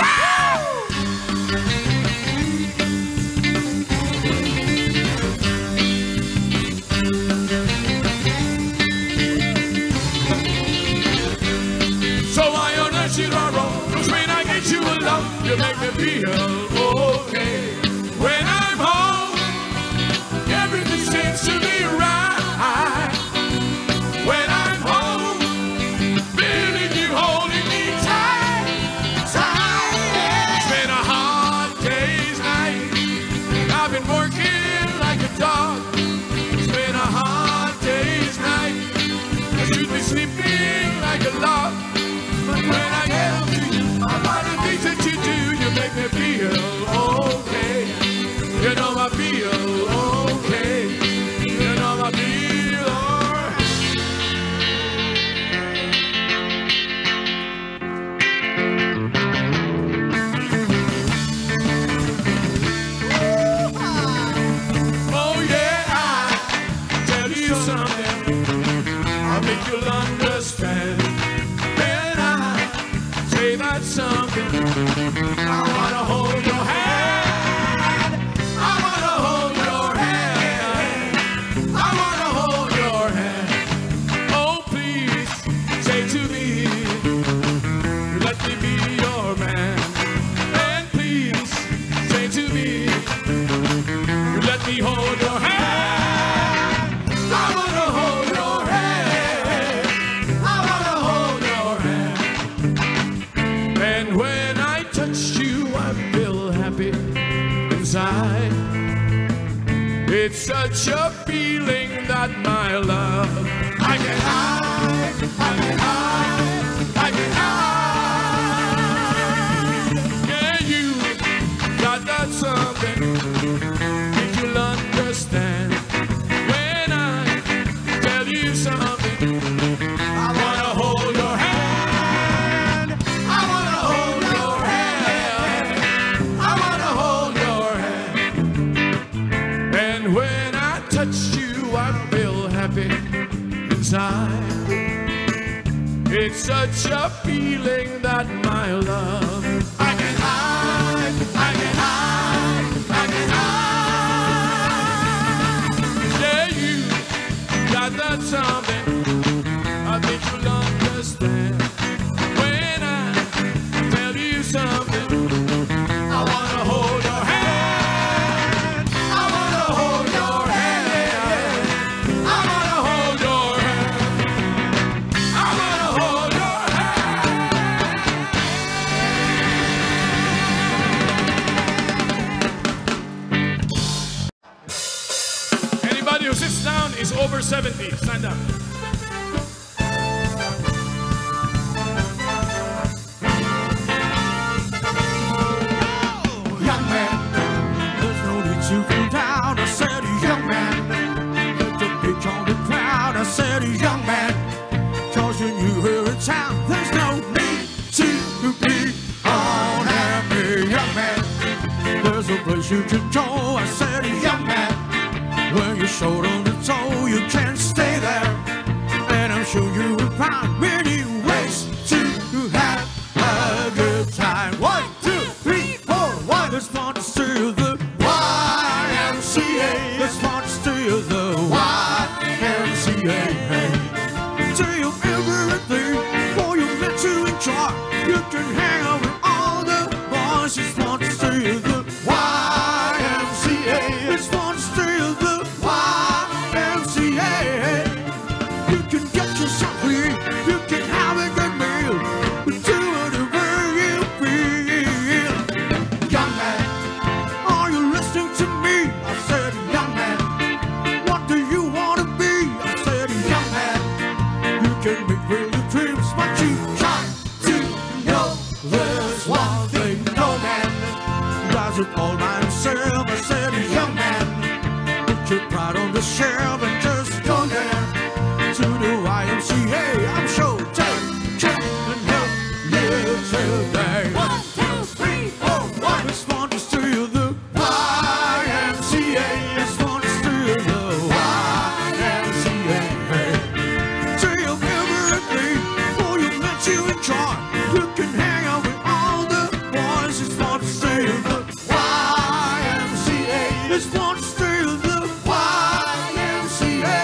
So why on earth should I roll? 'Cause when I get you alone, you make me feel okay. When I'm home, everything seems to be right. When I'm home, feeling you holding me tight, tight. Yeah. It's been a hard day's night. I've been working like a dog. It's been a hard day's night. I should be sleeping like a log. But when I get up to you, I find the things that you do, you make me feel okay. You know I feel okay. You know I feel alright. Oh yeah, I tell you something, I'll make you understand. When I say that something, I wanna hold your hand. I wanna hold your hand. I wanna hold your hand. Oh please, say to me, let me be your man. And please, say to me, let me hold your hand. I wanna hold your hand. I wanna hold your hand. And when I touch you, I feel happy inside. It's such a feeling that my love I can hide, I can hide, I can hide. Yeah, you got that something that you'll understand. When I tell you something, I wanna hold your hand. I wanna hold your hand. I wanna hold your hand. And when I touch you, I feel happy inside. It's such a feeling that my love I can hide, I can hide, I can hide. Yeah, you got that something I think you'll understand. who sits down is over 70. Stand up. Young man, there's no need to feel down. I said, young man, let the bitch on the crowd. I said, young man, cause when you hear a town, there's no need to be unhappy. Young man, there's a place you can go. I said, young man, when you're short on the toe, you can't stay there. And I'm sure you will find many ways to have a good time. 1, 2, 3, 4, 1. Let's fun to steal the YMCA. Let's fun to steal the YMCA. Do you everything for you meant to enjoy? You can hang out with all the boys. It's fun to steal the YMCA. It's fun to steal the YMCA. You can get yourself free. You can have a good meal. Do whatever you feel. Young man, are you listening to me? I said, young man, what do you want to be? I said, young man, you can make real your dreams, but you got to know there's one thing no man does it all by himself. I said, young man, put your pride on the shelf and just go there to the YMCA. I'm sure take and help you today. 1, 2, 3, 4, 1. It's fun to steal the YMCA. It's fun to steal the YMCA. Steal everything for you meant to enjoy. You can hang out with all the boys. It's fun to steal the YMCA. It's fun to steal the YMCA.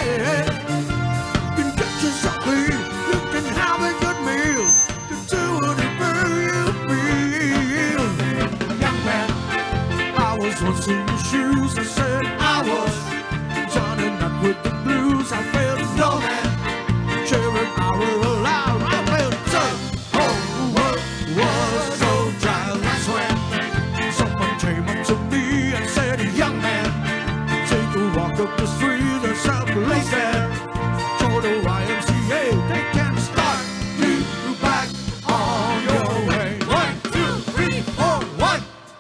You can get yourself clean. You can have a good meal. You do whatever you feel. Young man, I was once in your shoes. I said I was Johnny Not with the blues. I felt no man. Sharing our alive. I felt the whole world was so dry. That's when someone came up to me and said, young man, take a walk up the street. There's a place there. For the YMCA, they can start you back on your way. 1, 2, 3, 4, 1.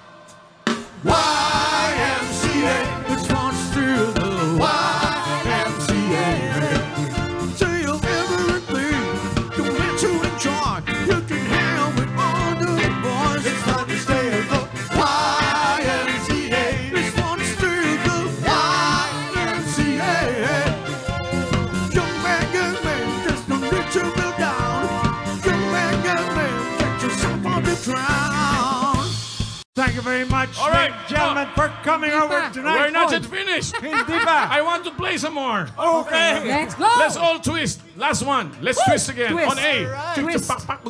YMCA, it's fun to steal the YMCA. Steal everything you meant to enjoy. You can hang out with all the boys. It's fun to steal the YMCA. It's fun to steal the YMCA. Young man, there's no need to build down. Young man, get yourself on the ground. Thank you very much, All right, ladies and gentlemen, for coming over tonight. We're not yet finished. Hindi pa. I want to play some more. Okay. Let's go. Let's all twist. Last one. Let's twist again. Twist. On A. Twist.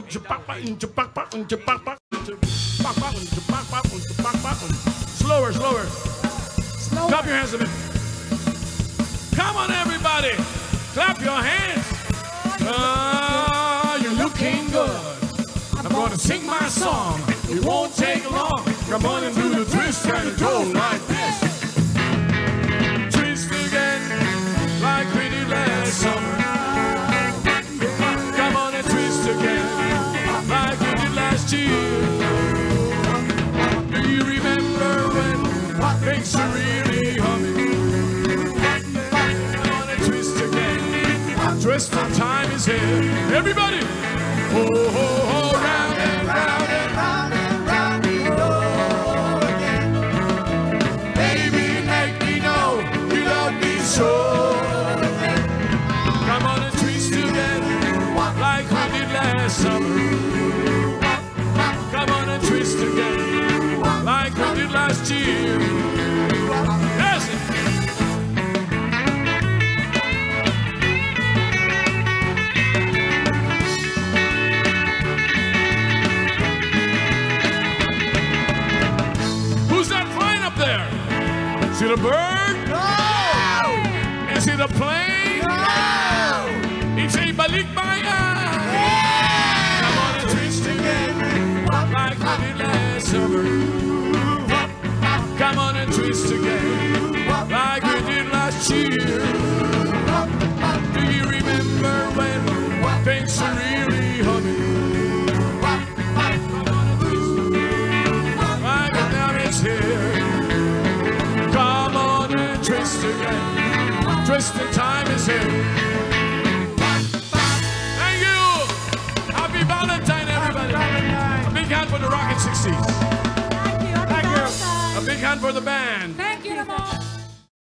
Slower, slower. Slower. Clap your hands a bit. Come on, everybody. Clap your hands. You're looking good. I'm gonna sing my song. It won't take long. Come on and do the twist and go like this. Twist again, like we did last summer. Come on and twist again, like we did last year. Do you remember when things are really humming? Come on and twist again. Twist time is here. Everybody! Oh, oh, oh, round and round and round and round we go again. Baby, make me know you love me so. Come on and twist together like we did last summer. Come on and twist together like we did last year. Yes! Is it a bird? No! Is it a plane? No! It's a balikbayan! Yeah! Come on and twist again, like we did last summer. Come on and twist again, like we did last cheer. Do you remember when things are really humming? My Vietnam is here. Come on and twist again. Twisting time is here. Thank you. Happy Valentine, everybody. A big hand for the Rockin' 60s. Thank you. A big hand for the band. Thank you, Lamont.